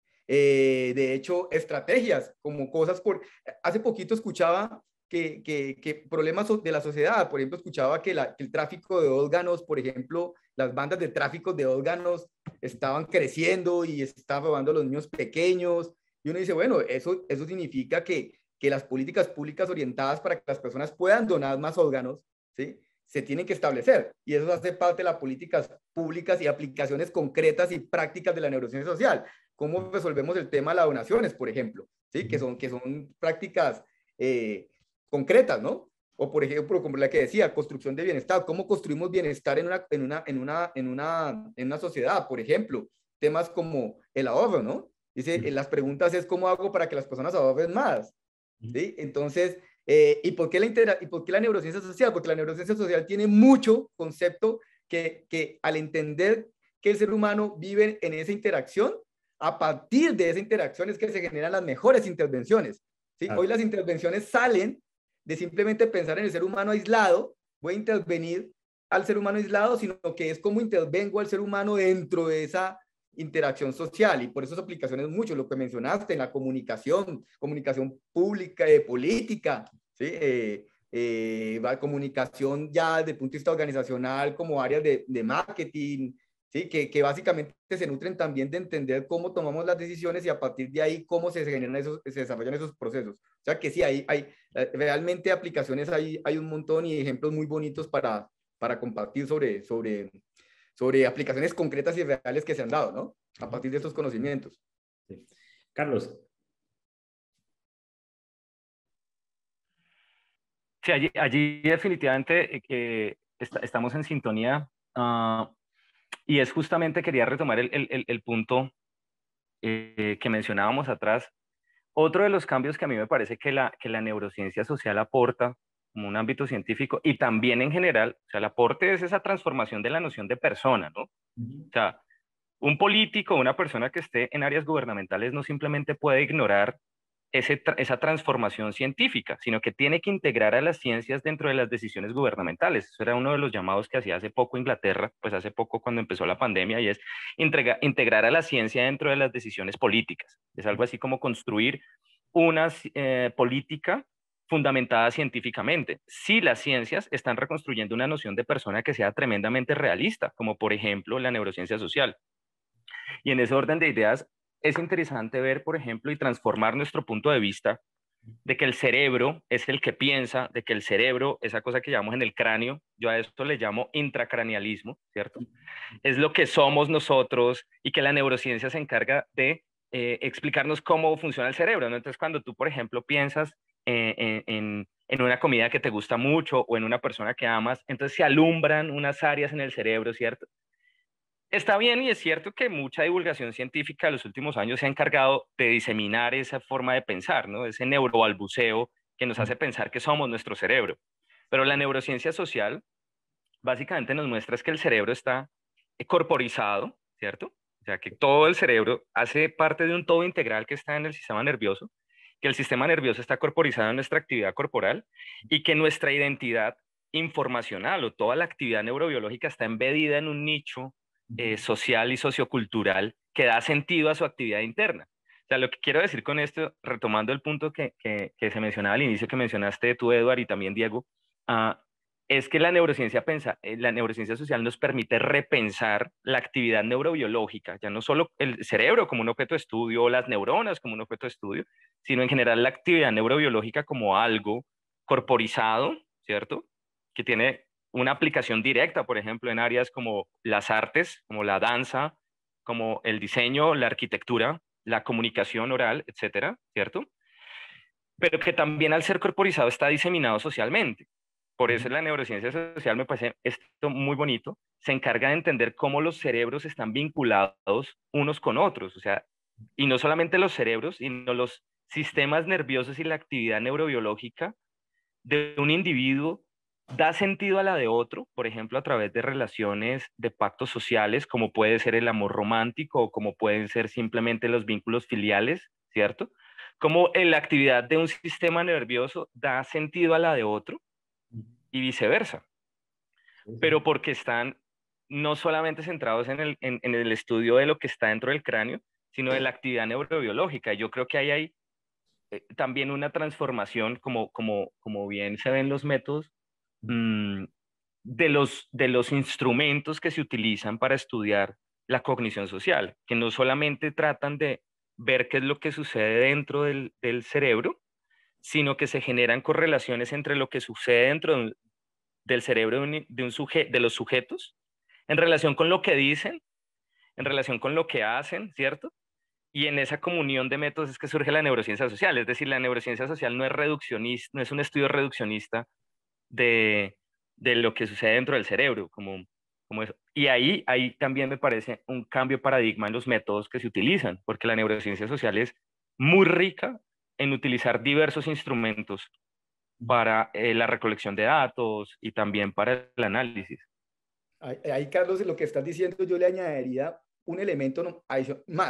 Eh, de hecho, estrategias como cosas por... Hace poquito escuchaba que, que, que problemas de la sociedad, por ejemplo, escuchaba que, la, que el tráfico de órganos, por ejemplo, las bandas de tráfico de órganos estaban creciendo y estaban robando a los niños pequeños. Y uno dice, bueno, eso, eso significa que que las políticas públicas orientadas para que las personas puedan donar más órganos, ¿sí? Se tienen que establecer, y eso hace parte de las políticas públicas y aplicaciones concretas y prácticas de la neurociencia social. ¿Cómo resolvemos el tema de las donaciones, por ejemplo? ¿Sí? Que son, que son prácticas eh, concretas, ¿no? O por ejemplo, como la que decía, construcción de bienestar. ¿Cómo construimos bienestar en una, en una, en una, en una, en una sociedad? Por ejemplo, temas como el ahorro, ¿no? Dice, las preguntas es cómo hago para que las personas ahorren más, ¿sí? Entonces, eh, ¿y, por qué la integra ¿y por qué la neurociencia social? Porque la neurociencia social tiene mucho concepto que, que al entender que el ser humano vive en esa interacción, a partir de esa interacción es que se generan las mejores intervenciones. ¿Sí? Ah. Hoy las intervenciones salen de simplemente pensar en el ser humano aislado, voy a intervenir al ser humano aislado, sino que es como intervengo al ser humano dentro de esa interacción social, y por eso sus aplicaciones mucho, lo que mencionaste en la comunicación, comunicación pública, eh, política, ¿sí? Eh, eh, comunicación ya desde el punto de vista organizacional, como áreas de, de marketing, ¿sí? que, que básicamente se nutren también de entender cómo tomamos las decisiones y a partir de ahí cómo se generan esos, se desarrollan esos procesos. O sea que sí, hay, hay realmente aplicaciones, hay, hay un montón y ejemplos muy bonitos para, para compartir sobre, sobre, sobre aplicaciones concretas y reales que se han dado, ¿no? A partir de estos conocimientos. Sí. Carlos. Sí, allí, allí definitivamente eh, est estamos en sintonía uh, y es justamente, quería retomar el, el, el punto eh, que mencionábamos atrás. Otro de los cambios que a mí me parece que la, que la neurociencia social aporta como un ámbito científico y también en general, o sea, el aporte es esa transformación de la noción de persona, ¿no? Uh-huh. O sea, un político, una persona que esté en áreas gubernamentales no simplemente puede ignorar ese, esa transformación científica, sino que tiene que integrar a las ciencias dentro de las decisiones gubernamentales. Eso era uno de los llamados que hacía hace poco Inglaterra, pues hace poco cuando empezó la pandemia, y es integra, integrar a la ciencia dentro de las decisiones políticas. Es algo así como construir una eh, política fundamentada científicamente. Si las ciencias están reconstruyendo una noción de persona que sea tremendamente realista, como por ejemplo la neurociencia social. Y en ese orden de ideas, es interesante ver, por ejemplo, y transformar nuestro punto de vista de que el cerebro es el que piensa, de que el cerebro, esa cosa que llamamos en el cráneo, yo a esto le llamo intracranealismo, ¿cierto? Es lo que somos nosotros y que la neurociencia se encarga de eh, explicarnos cómo funciona el cerebro, ¿no? Entonces, cuando tú, por ejemplo, piensas eh, en, en una comida que te gusta mucho o en una persona que amas, entonces se alumbran unas áreas en el cerebro, ¿cierto? Está bien y es cierto que mucha divulgación científica de los últimos años se ha encargado de diseminar esa forma de pensar, ¿no? Ese neurobalbuceo que nos hace pensar que somos nuestro cerebro. Pero la neurociencia social básicamente nos muestra es que el cerebro está corporizado, ¿cierto? O sea, que todo el cerebro hace parte de un todo integral que está en el sistema nervioso, que el sistema nervioso está corporizado en nuestra actividad corporal y que nuestra identidad informacional o toda la actividad neurobiológica está embedida en un nicho Eh, social y sociocultural que da sentido a su actividad interna. O sea, lo que quiero decir con esto, retomando el punto que, que, que se mencionaba al inicio, que mencionaste tú, Eduard, y también Diego, uh, es que la neurociencia, pensa, la neurociencia social nos permite repensar la actividad neurobiológica, ya no solo el cerebro como un objeto de estudio o las neuronas como un objeto de estudio, sino en general la actividad neurobiológica como algo corporizado, ¿cierto? Que tiene una aplicación directa, por ejemplo, en áreas como las artes, como la danza, como el diseño, la arquitectura, la comunicación oral, etcétera, ¿cierto? Pero que también al ser corporizado está diseminado socialmente. Por eso la neurociencia social me parece esto muy bonito, se encarga de entender cómo los cerebros están vinculados unos con otros, o sea, y no solamente los cerebros, sino los sistemas nerviosos y la actividad neurobiológica de un individuo da sentido a la de otro, por ejemplo, a través de relaciones de pactos sociales, como puede ser el amor romántico o como pueden ser simplemente los vínculos filiales, ¿cierto? Como la actividad de un sistema nervioso da sentido a la de otro y viceversa. Pero porque están no solamente centrados en el, en, en el estudio de lo que está dentro del cráneo, sino de la actividad neurobiológica. Yo creo que ahí hay eh, también una transformación, como, como, como bien se ven los métodos, mmm, de, los, de los instrumentos que se utilizan para estudiar la cognición social, que no solamente tratan de ver qué es lo que sucede dentro del, del cerebro, sino que se generan correlaciones entre lo que sucede dentro de un, del cerebro de, un, de, un suje, de los sujetos en relación con lo que dicen, en relación con lo que hacen, ¿cierto? Y en esa comunión de métodos es que surge la neurociencia social, es decir, la neurociencia social no es reduccionista, no es un estudio reduccionista de, de lo que sucede dentro del cerebro, como, como eso. Y ahí, ahí también me parece un cambio de paradigma en los métodos que se utilizan, porque la neurociencia social es muy rica en utilizar diversos instrumentos para eh, la recolección de datos y también para el análisis. Ahí, ahí, Carlos, en lo que estás diciendo yo le añadiría un elemento más.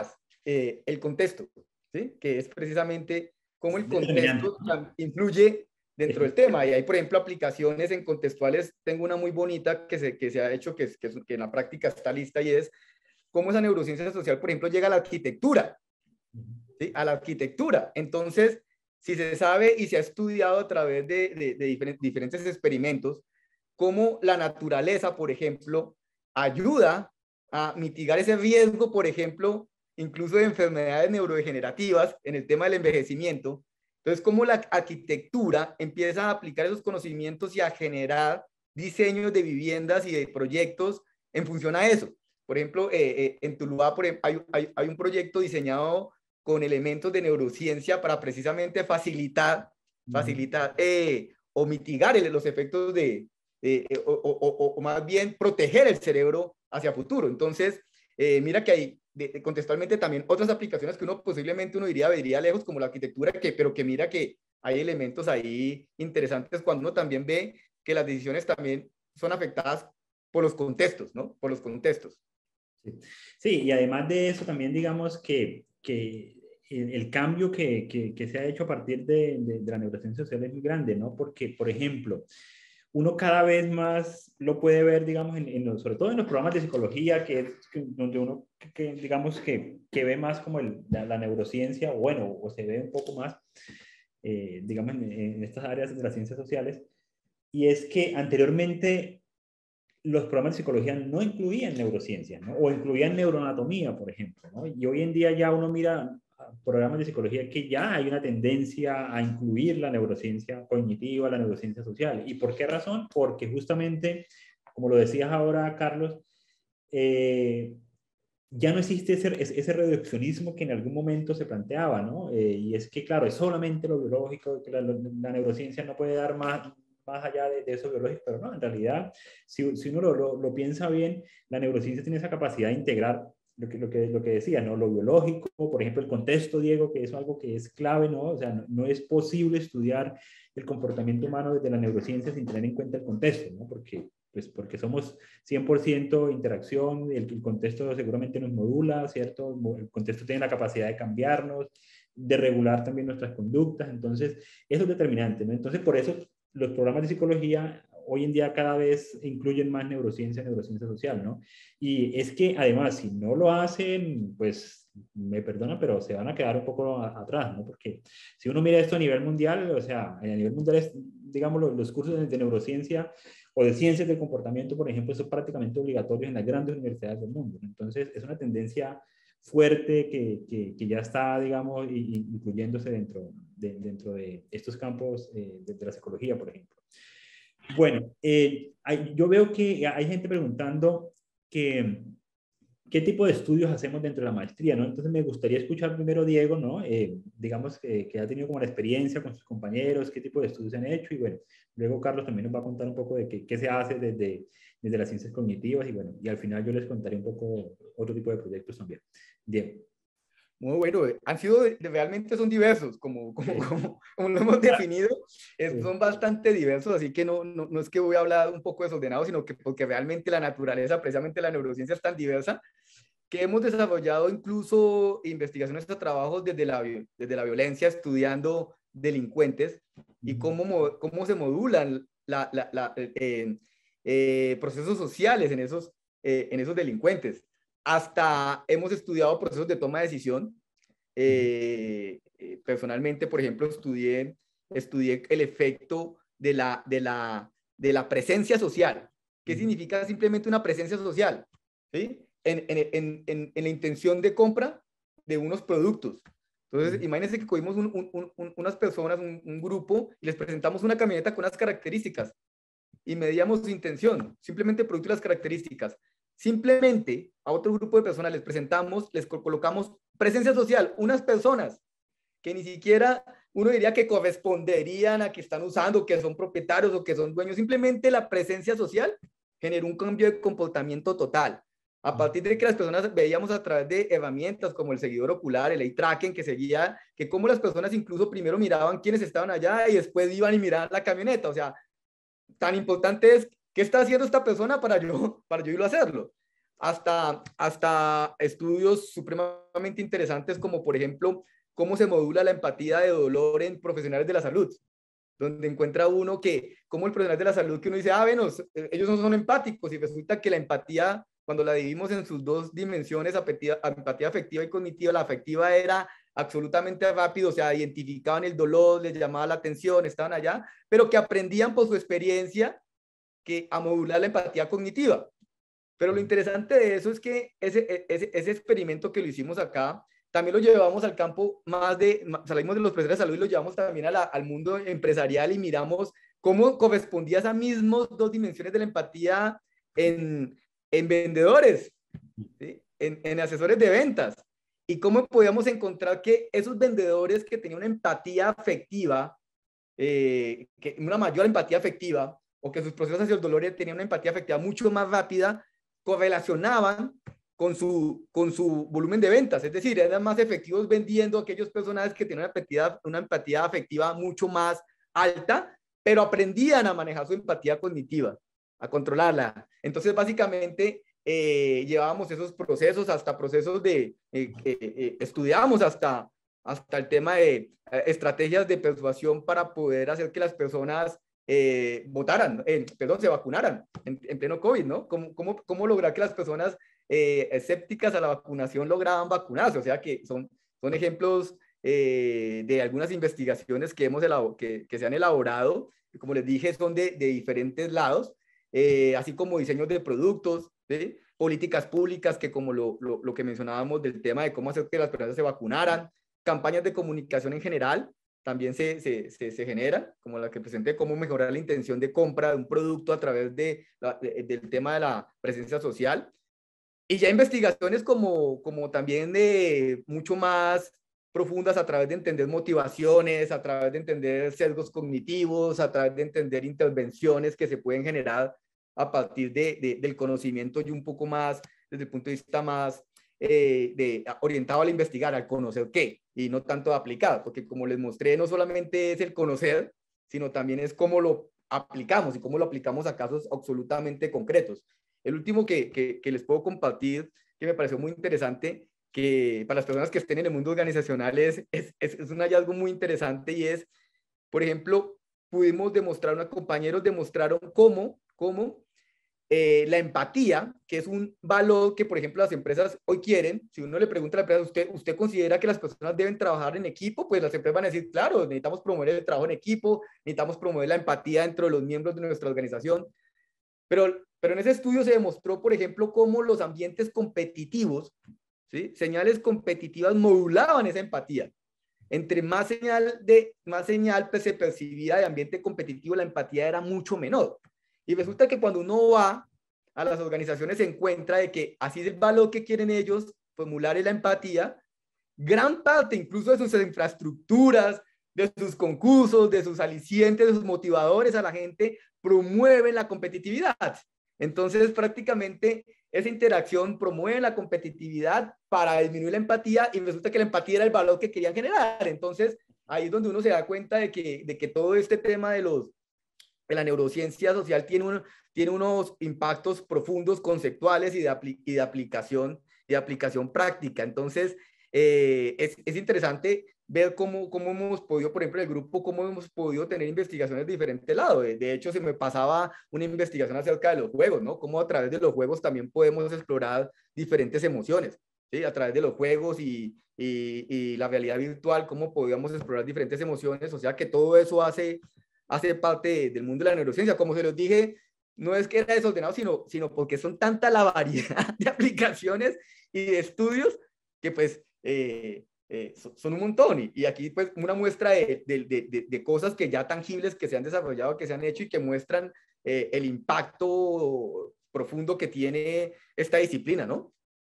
eh, el contexto, ¿sí? Que es precisamente cómo el contexto influye dentro del tema. Y hay, por ejemplo, aplicaciones en contextuales. Tengo una muy bonita que se, que se ha hecho, que, es, que, es, que en la práctica está lista, y es cómo esa neurociencia social, por ejemplo, llega a la arquitectura, ¿sí? A la arquitectura. Entonces, si se sabe y se ha estudiado a través de, de, de diferentes, diferentes experimentos, cómo la naturaleza, por ejemplo, ayuda a mitigar ese riesgo, por ejemplo, incluso de enfermedades neurodegenerativas en el tema del envejecimiento. Entonces, cómo la arquitectura empieza a aplicar esos conocimientos y a generar diseños de viviendas y de proyectos en función a eso. Por ejemplo, eh, eh, en Tuluá por ejemplo, hay, hay, hay un proyecto diseñado con elementos de neurociencia para precisamente facilitar, facilitar eh, o mitigar el, los efectos de, eh, o, o, o, o más bien proteger el cerebro hacia futuro. Entonces, eh, mira que hay de, de, contextualmente también otras aplicaciones que uno posiblemente uno diría, vería lejos, como la arquitectura, que, pero que mira que hay elementos ahí interesantes cuando uno también ve que las decisiones también son afectadas por los contextos, ¿no? Por los contextos. Sí, sí, y además de eso también digamos que, que el, el cambio que, que, que se ha hecho a partir de, de, de la neurociencia social es muy grande, ¿no? Porque, por ejemplo, uno cada vez más lo puede ver, digamos, en, en los, sobre todo en los programas de psicología, que es que, donde uno, que, digamos, que, que ve más como el, la, la neurociencia, o bueno, o se ve un poco más, eh, digamos, en, en estas áreas de las ciencias sociales, y es que anteriormente los programas de psicología no incluían neurociencias, ¿no? O incluían neuroanatomía, por ejemplo, ¿no? Y hoy en día ya uno mira programas de psicología que ya hay una tendencia a incluir la neurociencia cognitiva, la neurociencia social. ¿Y por qué razón? Porque justamente, como lo decías ahora, Carlos, eh, ya no existe ese, ese reduccionismo que en algún momento se planteaba, ¿no? Eh, y es que, claro, es solamente lo biológico, que la, la neurociencia no puede dar más, más allá de, de eso biológico, pero no, en realidad, si, si uno lo, lo, lo piensa bien, la neurociencia tiene esa capacidad de integrar lo que, lo que, lo que decía, ¿no? Lo biológico, por ejemplo, el contexto, Diego, que es algo que es clave, ¿no? O sea, no, no es posible estudiar el comportamiento humano desde la neurociencia sin tener en cuenta el contexto, ¿no? Porque, pues, porque somos cien por ciento interacción, el, el contexto seguramente nos modula, ¿cierto? El contexto tiene la capacidad de cambiarnos, de regular también nuestras conductas, entonces, eso es determinante, ¿no? Entonces, por eso los programas de psicología hoy en día cada vez incluyen más neurociencia, neurociencia social, ¿no? Y es que además, si no lo hacen, pues me perdonan, pero se van a quedar un poco a, atrás, ¿no? Porque si uno mira esto a nivel mundial, o sea, a nivel mundial, es, digamos, los, los cursos de, de neurociencia o de ciencias del comportamiento, por ejemplo, son prácticamente obligatorios en las grandes universidades del mundo. Entonces, es una tendencia fuerte que, que, que ya está, digamos, incluyéndose dentro de, dentro de estos campos eh, de, de la psicología, por ejemplo. Bueno, eh, hay, yo veo que hay gente preguntando que, qué tipo de estudios hacemos dentro de la maestría, ¿no? Entonces me gustaría escuchar primero Diego, ¿no? Eh, digamos que, que ha tenido como la experiencia con sus compañeros, qué tipo de estudios han hecho, y bueno, luego Carlos también nos va a contar un poco de qué, qué se hace desde, desde las ciencias cognitivas, y bueno, y al final yo les contaré un poco otro tipo de proyectos también. Diego. Muy bueno, han sido, realmente son diversos, como, como, como, como lo hemos definido, es, son bastante diversos, así que no, no, no es que voy a hablar un poco desordenado, sino que porque realmente la naturaleza, precisamente la neurociencia es tan diversa, que hemos desarrollado incluso investigaciones o trabajos desde la, desde la violencia, estudiando delincuentes y cómo, cómo se modulan la, la, la, eh, eh, procesos sociales en esos, eh, en esos delincuentes. Hasta hemos estudiado procesos de toma de decisión. Eh, eh, personalmente, por ejemplo, estudié, estudié el efecto de la, de, la, de la presencia social. ¿Qué significa simplemente una presencia social? ¿Sí? En, en, en, en la intención de compra de unos productos. Entonces, uh-huh. imagínense que cogimos un, un, un, unas personas, un, un grupo, y les presentamos una camioneta con unas características y medíamos su intención, simplemente producto de las características. Simplemente a otro grupo de personas les presentamos, les colocamos presencia social, unas personas que ni siquiera uno diría que corresponderían a que están usando, que son propietarios o que son dueños. Simplemente la presencia social generó un cambio de comportamiento total. A partir de que las personas veíamos a través de herramientas como el seguidor ocular, el eye tracking, que seguía, que como las personas incluso primero miraban quiénes estaban allá y después iban y miraban la camioneta. O sea, tan importante es ¿qué está haciendo esta persona para yo, para yo irlo a hacerlo? hasta, hasta estudios supremamente interesantes como, por ejemplo, cómo se modula la empatía de dolor en profesionales de la salud, donde encuentra uno que, como el profesional de la salud, que uno dice, ah, bueno, ellos no son empáticos, y resulta que la empatía, cuando la dividimos en sus dos dimensiones, empatía, empatía afectiva y cognitiva, la afectiva era absolutamente rápido, o sea, identificaban el dolor, les llamaba la atención, estaban allá, pero que aprendían por su experiencia que a modular la empatía cognitiva. Pero lo interesante de eso es que ese, ese, ese experimento que lo hicimos acá, también lo llevamos al campo más de, salimos de los profesionales de salud y lo llevamos también a la, al mundo empresarial y miramos cómo correspondía a esas mismas dos dimensiones de la empatía en, en vendedores, ¿sí? en, en asesores de ventas, y cómo podíamos encontrar que esos vendedores que tenían una empatía afectiva, eh, que una mayor empatía afectiva, o que sus procesos hacia el dolor tenían una empatía afectiva mucho más rápida, correlacionaban con su, con su volumen de ventas, es decir, eran más efectivos vendiendo a aquellos personajes que tenían una empatía, una empatía afectiva mucho más alta, pero aprendían a manejar su empatía cognitiva, a controlarla. Entonces, básicamente, eh, llevábamos esos procesos hasta procesos de, eh, eh, eh, estudiábamos hasta, hasta el tema de eh, estrategias de persuasión para poder hacer que las personas eh, votaran, eh, perdón, se vacunaran en, en pleno COVID, ¿no? ¿Cómo, cómo, cómo lograr que las personas eh, escépticas a la vacunación lograban vacunarse? O sea, que son, son ejemplos eh, de algunas investigaciones que, hemos elabor que, que se han elaborado, y como les dije, son de, de diferentes lados, eh, así como diseños de productos, ¿sí? Políticas públicas, que como lo, lo, lo que mencionábamos del tema de cómo hacer que las personas se vacunaran, campañas de comunicación en general, también se, se, se, se generan, como la que presenté, cómo mejorar la intención de compra de un producto a través de, de, del tema de la presencia social. Y ya investigaciones como, como también de mucho más profundas a través de entender motivaciones, a través de entender sesgos cognitivos, a través de entender intervenciones que se pueden generar a partir de, de, del conocimiento y un poco más, desde el punto de vista más eh, de, orientado al investigar, al conocer qué, y no tanto a aplicar, porque como les mostré, no solamente es el conocer, sino también es cómo lo aplicamos y cómo lo aplicamos a casos absolutamente concretos. El último que, que, que les puedo compartir, que me pareció muy interesante, que para las personas que estén en el mundo organizacional es, es, es un hallazgo muy interesante, y es, por ejemplo, pudimos demostrar, unos compañeros demostraron cómo, cómo eh, la empatía, que es un valor que, por ejemplo, las empresas hoy quieren. Si uno le pregunta a la empresa, ¿usted, ¿usted considera que las personas deben trabajar en equipo? Pues las empresas van a decir, claro, necesitamos promover el trabajo en equipo, necesitamos promover la empatía dentro de los miembros de nuestra organización. Pero, pero en ese estudio se demostró, por ejemplo, cómo los ambientes competitivos, ¿sí? Señales competitivas modulaban esa empatía. Entre más señal, de, más señal pues, se percibía de ambiente competitivo, la empatía era mucho menor. Y resulta que cuando uno va a las organizaciones se encuentra de que así es el valor que quieren ellos formular es la empatía, gran parte incluso de sus infraestructuras, de sus concursos, de sus alicientes, de sus motivadores a la gente, promueven la competitividad. Entonces, prácticamente, esa interacción promueve la competitividad para disminuir la empatía, y resulta que la empatía era el valor que querían generar. Entonces, ahí es donde uno se da cuenta de que, de que todo este tema de, los, de la neurociencia social tiene, un, tiene unos impactos profundos, conceptuales y de, apli y de, aplicación, y de aplicación práctica. Entonces, eh, es, es interesante ver cómo, cómo hemos podido, por ejemplo, en el grupo, cómo hemos podido tener investigaciones de diferentes lados. De, de hecho, se me pasaba una investigación acerca de los juegos, ¿no? Cómo a través de los juegos también podemos explorar diferentes emociones, ¿sí? A través de los juegos y, y, y la realidad virtual, cómo podíamos explorar diferentes emociones. O sea, que todo eso hace, hace parte de, del mundo de la neurociencia. Como se los dije, no es que era desordenado, sino, sino porque son tanta la variedad de aplicaciones y de estudios que pues... Eh, Eh, son un montón, y, y aquí pues una muestra de, de, de, de cosas que ya tangibles que se han desarrollado, que se han hecho y que muestran eh, el impacto profundo que tiene esta disciplina, ¿no?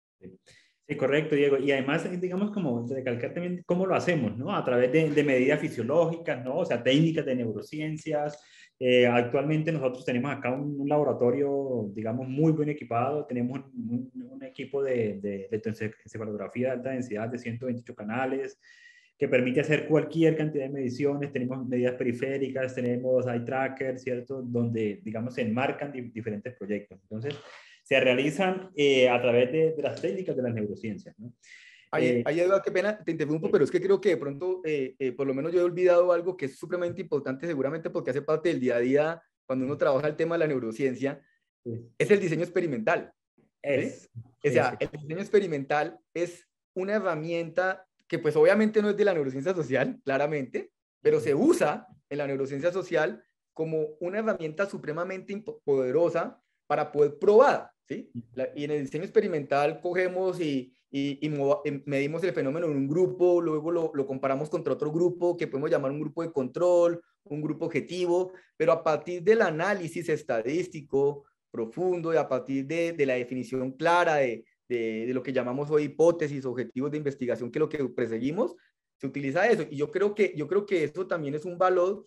Sí, correcto, Diego. Y además, digamos, como recalcar también cómo lo hacemos, ¿no? A través de, de medidas fisiológicas, ¿no? O sea, técnicas de neurociencias. Eh, actualmente nosotros tenemos acá un, un laboratorio, digamos, muy bien equipado. Tenemos un, un, un equipo de, de, de encefalografía de alta densidad de ciento veintiocho canales que permite hacer cualquier cantidad de mediciones. Tenemos medidas periféricas, tenemos eye trackers, ¿cierto? Donde, digamos, se enmarcan di diferentes proyectos. Entonces, se realizan eh, a través de, de las técnicas de las neurociencias, ¿no? Ahí, Eh, ahí Eduardo, qué pena, te interrumpo, pero es que creo que de pronto, eh, eh, por lo menos yo he olvidado algo que es supremamente importante, seguramente porque hace parte del día a día, cuando uno trabaja el tema de la neurociencia, sí. es el diseño experimental. Es, ¿sí? O sí, sea, sí. el diseño experimental es una herramienta que pues obviamente no es de la neurociencia social, claramente, pero se usa en la neurociencia social como una herramienta supremamente poderosa para poder probar, ¿sí? La, y en el diseño experimental cogemos y, y, y medimos el fenómeno en un grupo, luego lo, lo comparamos contra otro grupo que podemos llamar un grupo de control, un grupo objetivo, pero a partir del análisis estadístico profundo y a partir de, de la definición clara de, de, de lo que llamamos hoy hipótesis, objetivos de investigación, que es lo que perseguimos, se utiliza eso. Y yo creo que, yo creo que eso también es un valor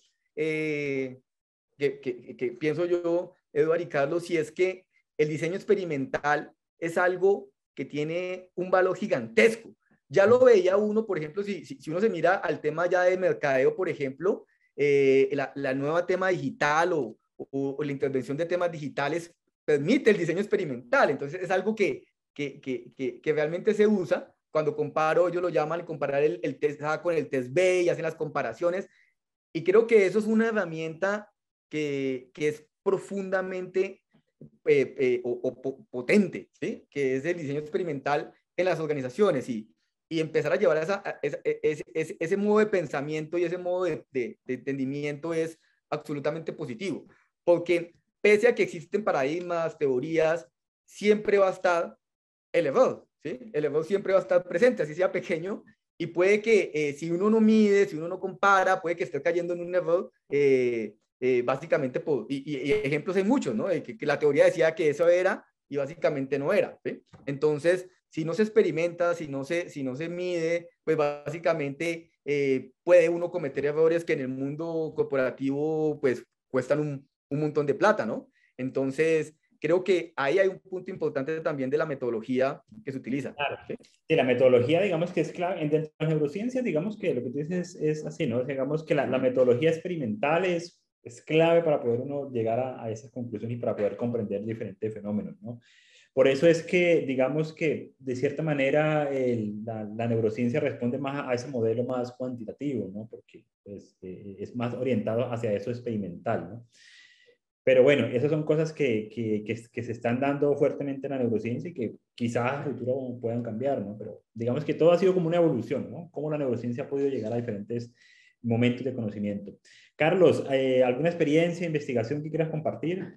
eh, que, que, que pienso yo, Eduardo y Carlos, si es que el diseño experimental es algo que tiene un valor gigantesco. Ya lo veía uno, por ejemplo, si, si, si uno se mira al tema ya de mercadeo, por ejemplo, eh, la, la nueva tema digital o, o, o la intervención de temas digitales permite el diseño experimental. Entonces es algo que, que, que, que, que realmente se usa. Cuando comparo, ellos lo llaman comparar el, el test A con el test B y hacen las comparaciones. Y creo que eso es una herramienta que, que es profundamente eh, eh, o, o potente, ¿sí? Que es el diseño experimental en las organizaciones y, y empezar a llevar esa, esa, ese, ese, ese modo de pensamiento y ese modo de, de, de entendimiento es absolutamente positivo, porque pese a que existen paradigmas, teorías, siempre va a estar el error, ¿sí? El error siempre va a estar presente, así sea pequeño, y puede que eh, si uno no mide, si uno no compara, puede que esté cayendo en un error, eh, eh, básicamente, por, y, y, y ejemplos hay muchos, ¿no? Que, que la teoría decía que eso era y básicamente no era, ¿sí? Entonces, si no se experimenta, si no se, si no se mide, pues básicamente eh, puede uno cometer errores que en el mundo corporativo pues cuestan un, un montón de plata, ¿no? Entonces, creo que ahí hay un punto importante también de la metodología que se utiliza. Claro. ¿Sí? Sí, la metodología, digamos que es clave. Dentro de las neurociencias, digamos que lo que tú dices es, es así, ¿no? Digamos que la, la metodología experimental es, es clave para poder uno llegar a, a esas conclusiones y para poder comprender diferentes fenómenos, ¿no? Por eso es que, digamos que, de cierta manera, el, la, la neurociencia responde más a ese modelo más cuantitativo, ¿no? Porque pues, eh, es más orientado hacia eso experimental, ¿no? Pero bueno, esas son cosas que, que, que, que, se están dando fuertemente en la neurociencia y que quizás a futuro puedan cambiar, ¿no? Pero digamos que todo ha sido como una evolución, ¿no? Cómo la neurociencia ha podido llegar a diferentes momentos de conocimiento. Carlos, eh, ¿alguna experiencia, investigación que quieras compartir?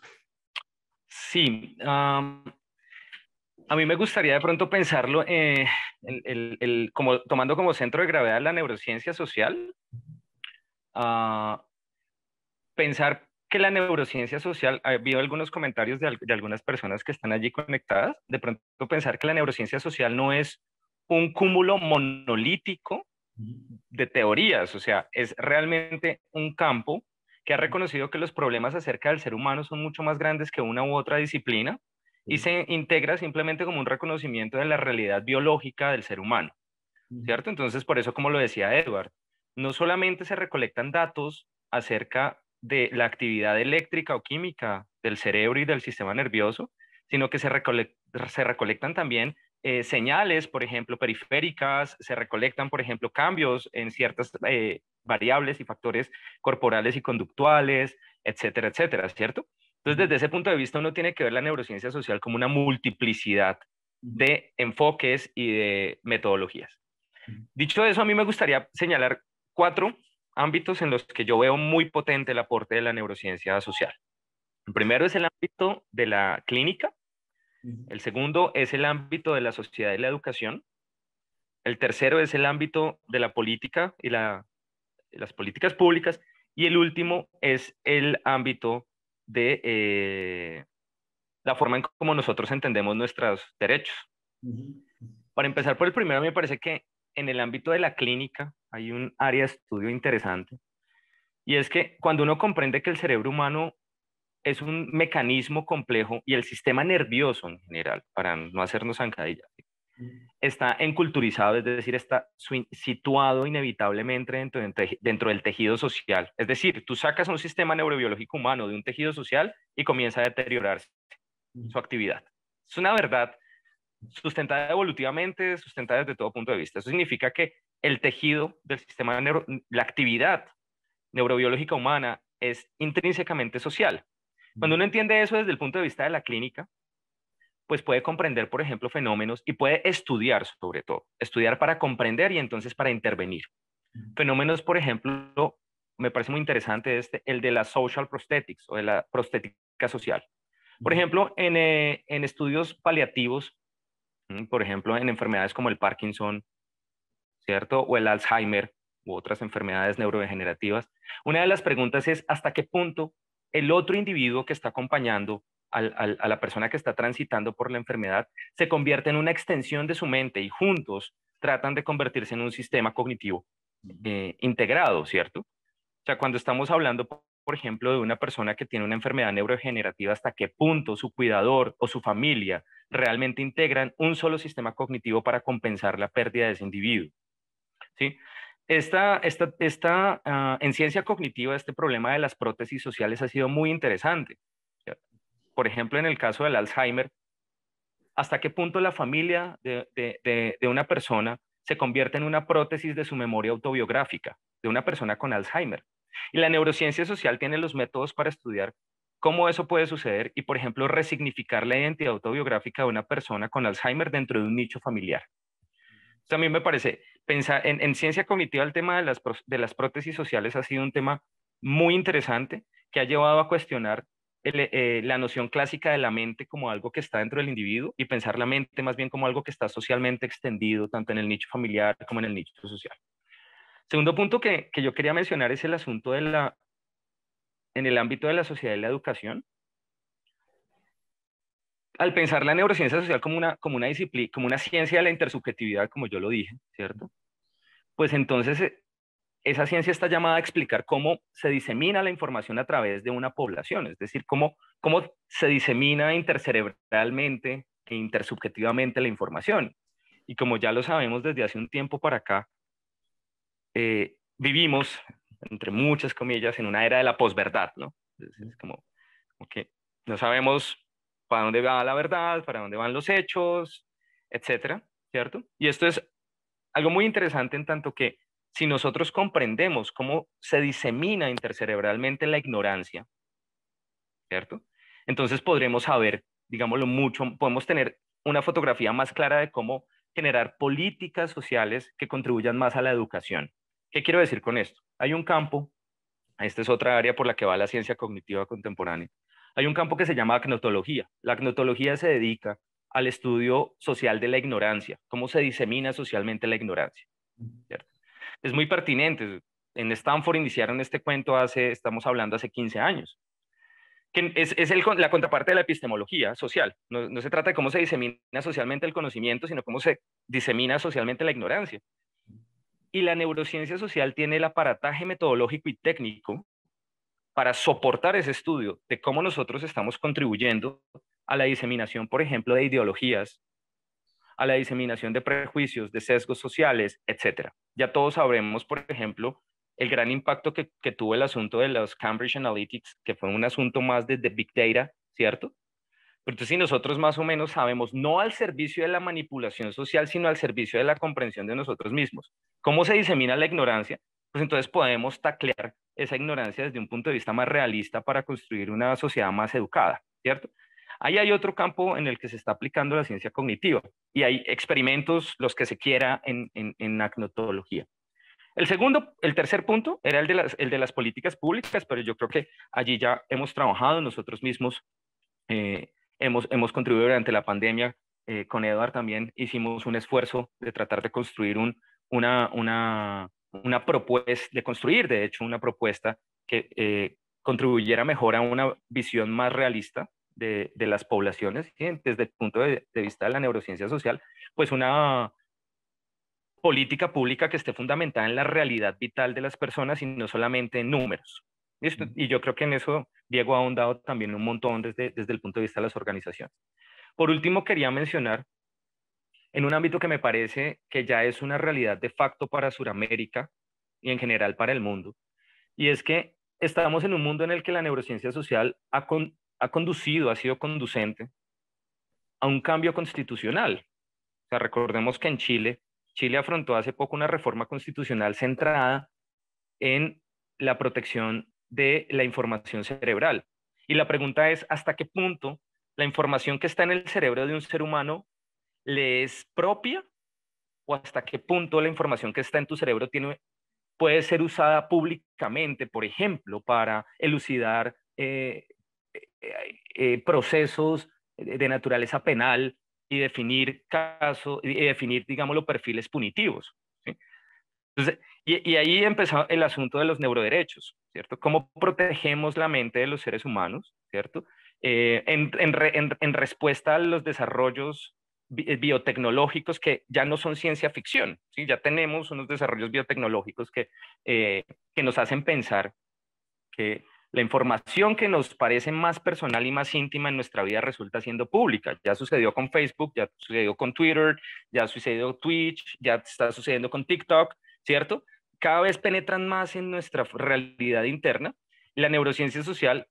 Sí, um, a mí me gustaría de pronto pensarlo eh, el, el, el, como, tomando como centro de gravedad la neurociencia social, uh, pensar que la neurociencia social, ha habido algunos comentarios de, de algunas personas que están allí conectadas, de pronto pensar que la neurociencia social no es un cúmulo monolítico de teorías, o sea, es realmente un campo que ha reconocido que los problemas acerca del ser humano son mucho más grandes que una u otra disciplina y se integra simplemente como un reconocimiento de la realidad biológica del ser humano, ¿cierto? Entonces, por eso, como lo decía Edward, no solamente se recolectan datos acerca de la actividad eléctrica o química del cerebro y del sistema nervioso, sino que se, recole se recolectan también eh, señales, por ejemplo, periféricas, se recolectan, por ejemplo, cambios en ciertas eh, variables y factores corporales y conductuales, etcétera, etcétera, ¿cierto? Entonces, desde ese punto de vista, uno tiene que ver la neurociencia social como una multiplicidad de enfoques y de metodologías. Dicho eso, a mí me gustaría señalar cuatro ámbitos en los que yo veo muy potente el aporte de la neurociencia social. El primero es el ámbito de la clínica, el segundo es el ámbito de la sociedad y la educación, el tercero es el ámbito de la política y la, las políticas públicas, y el último es el ámbito de eh, la forma en cómo nosotros entendemos nuestros derechos. Para empezar por el primero, me parece que en el ámbito de la clínica hay un área de estudio interesante, y es que cuando uno comprende que el cerebro humano es un mecanismo complejo y el sistema nervioso en general, para no hacernos zancadillas, está enculturizado, es decir, está situado inevitablemente dentro, dentro del tejido social. Es decir, tú sacas un sistema neurobiológico humano de un tejido social y comienza a deteriorarse. su actividad. Es una verdad sustentada evolutivamente, sustentada desde todo punto de vista. Eso significa que el tejido del sistema, neuro, la actividad neurobiológica humana es intrínsecamente social. Cuando uno entiende eso desde el punto de vista de la clínica, pues puede comprender, por ejemplo, fenómenos y puede estudiar sobre todo, estudiar para comprender y entonces para intervenir. Fenómenos, por ejemplo, me parece muy interesante este, el de la social prosthetics o de la prostética social. Por ejemplo, en, eh, en estudios paliativos, por ejemplo, en enfermedades como el Parkinson, ¿cierto? O el Alzheimer u otras enfermedades neurodegenerativas, una de las preguntas es hasta qué punto el otro individuo que está acompañando al, al, a la persona que está transitando por la enfermedad se convierte en una extensión de su mente y juntos tratan de convertirse en un sistema cognitivo eh, integrado, ¿cierto? O sea, cuando estamos hablando, por ejemplo, de una persona que tiene una enfermedad neurodegenerativa, hasta qué punto su cuidador o su familia realmente integran un solo sistema cognitivo para compensar la pérdida de ese individuo, ¿sí? Esta, esta, esta, uh, en ciencia cognitiva, este problema de las prótesis sociales ha sido muy interesante. Por ejemplo, en el caso del Alzheimer, hasta qué punto la familia de, de, de, de una persona se convierte en una prótesis de su memoria autobiográfica, de una persona con Alzheimer. Y la neurociencia social tiene los métodos para estudiar cómo eso puede suceder y, por ejemplo, resignificar la identidad autobiográfica de una persona con Alzheimer dentro de un nicho familiar. También me parece, pensar en, en ciencia cognitiva, el tema de las, de las prótesis sociales ha sido un tema muy interesante que ha llevado a cuestionar el, eh, la noción clásica de la mente como algo que está dentro del individuo y pensar la mente más bien como algo que está socialmente extendido, tanto en el nicho familiar como en el nicho social. Segundo punto que, que yo quería mencionar es el asunto de la, en el ámbito de la sociedad y la educación. Al pensar la neurociencia social como una, como una disciplina, como una ciencia de la intersubjetividad, como yo lo dije, ¿cierto? Pues entonces esa ciencia está llamada a explicar cómo se disemina la información a través de una población, es decir, cómo, cómo se disemina intercerebralmente e intersubjetivamente la información. Y como ya lo sabemos desde hace un tiempo para acá, eh, vivimos, entre muchas comillas, en una era de la posverdad, ¿no? Es como, como que no sabemos para dónde va la verdad, para dónde van los hechos, etcétera, ¿cierto? Y esto es algo muy interesante en tanto que si nosotros comprendemos cómo se disemina intercerebralmente la ignorancia, ¿cierto? Entonces podremos saber, digámoslo mucho, podemos tener una fotografía más clara de cómo generar políticas sociales que contribuyan más a la educación. ¿Qué quiero decir con esto? Hay un campo, esta es otra área por la que va la ciencia cognitiva contemporánea, hay un campo que se llama agnotología. La agnotología se dedica al estudio social de la ignorancia, cómo se disemina socialmente la ignorancia, ¿cierto? Es muy pertinente. En Stanford iniciaron este cuento hace, estamos hablando hace quince años, que es, es el, la contraparte de la epistemología social. No, no se trata de cómo se disemina socialmente el conocimiento, sino cómo se disemina socialmente la ignorancia. Y la neurociencia social tiene el aparataje metodológico y técnico para soportar ese estudio de cómo nosotros estamos contribuyendo a la diseminación, por ejemplo, de ideologías, a la diseminación de prejuicios, de sesgos sociales, etcétera. Ya todos sabremos, por ejemplo, el gran impacto que, que tuvo el asunto de los Cambridge Analytics, que fue un asunto más de, de Big Data, ¿cierto? Pero entonces, si nosotros más o menos sabemos, no al servicio de la manipulación social, sino al servicio de la comprensión de nosotros mismos, cómo se disemina la ignorancia, pues entonces podemos taclear esa ignorancia desde un punto de vista más realista para construir una sociedad más educada, ¿cierto? Ahí hay otro campo en el que se está aplicando la ciencia cognitiva y hay experimentos, los que se quiera, en, en, en agnotología. El segundo, el tercer punto era el de, las, el de las políticas públicas, pero yo creo que allí ya hemos trabajado nosotros mismos, eh, hemos, hemos contribuido durante la pandemia, eh, con Eduard también hicimos un esfuerzo de tratar de construir un, una, una, una propuesta, de construir de hecho una propuesta que eh, contribuyera mejor a una visión más realista de, de las poblaciones, ¿sí? Desde el punto de, de vista de la neurociencia social, pues una política pública que esté fundamentada en la realidad vital de las personas y no solamente en números. ¿Listo? Y yo creo que en eso Diego ha ahondado también un montón desde, desde el punto de vista de las organizaciones. Por último, quería mencionar en un ámbito que me parece que ya es una realidad de facto para Sudamérica y en general para el mundo, y es que estamos en un mundo en el que la neurociencia social ha, con, ha conducido, ha sido conducente a un cambio constitucional. O sea, recordemos que en Chile, Chile afrontó hace poco una reforma constitucional centrada en la protección de la información cerebral. Y la pregunta es, ¿hasta qué punto la información que está en el cerebro de un ser humano le es propia? ¿O hasta qué punto la información que está en tu cerebro tiene, puede ser usada públicamente, por ejemplo, para elucidar eh, eh, eh, procesos de naturaleza penal y definir casos, y definir, digamos, los perfiles punitivos? ¿Sí? Entonces, y, y ahí empezó el asunto de los neuroderechos, ¿cierto? ¿Cómo protegemos la mente de los seres humanos, ¿cierto? Eh, en, en, re, en, en respuesta a los desarrollos bi biotecnológicos que ya no son ciencia ficción, ¿sí? Ya tenemos unos desarrollos biotecnológicos que, eh, que nos hacen pensar que la información que nos parece más personal y más íntima en nuestra vida resulta siendo pública. Ya sucedió con Facebook, ya sucedió con Twitter, ya sucedió con Twitch, ya está sucediendo con TikTok, ¿cierto? Cada vez penetran más en nuestra realidad interna. La neurociencia social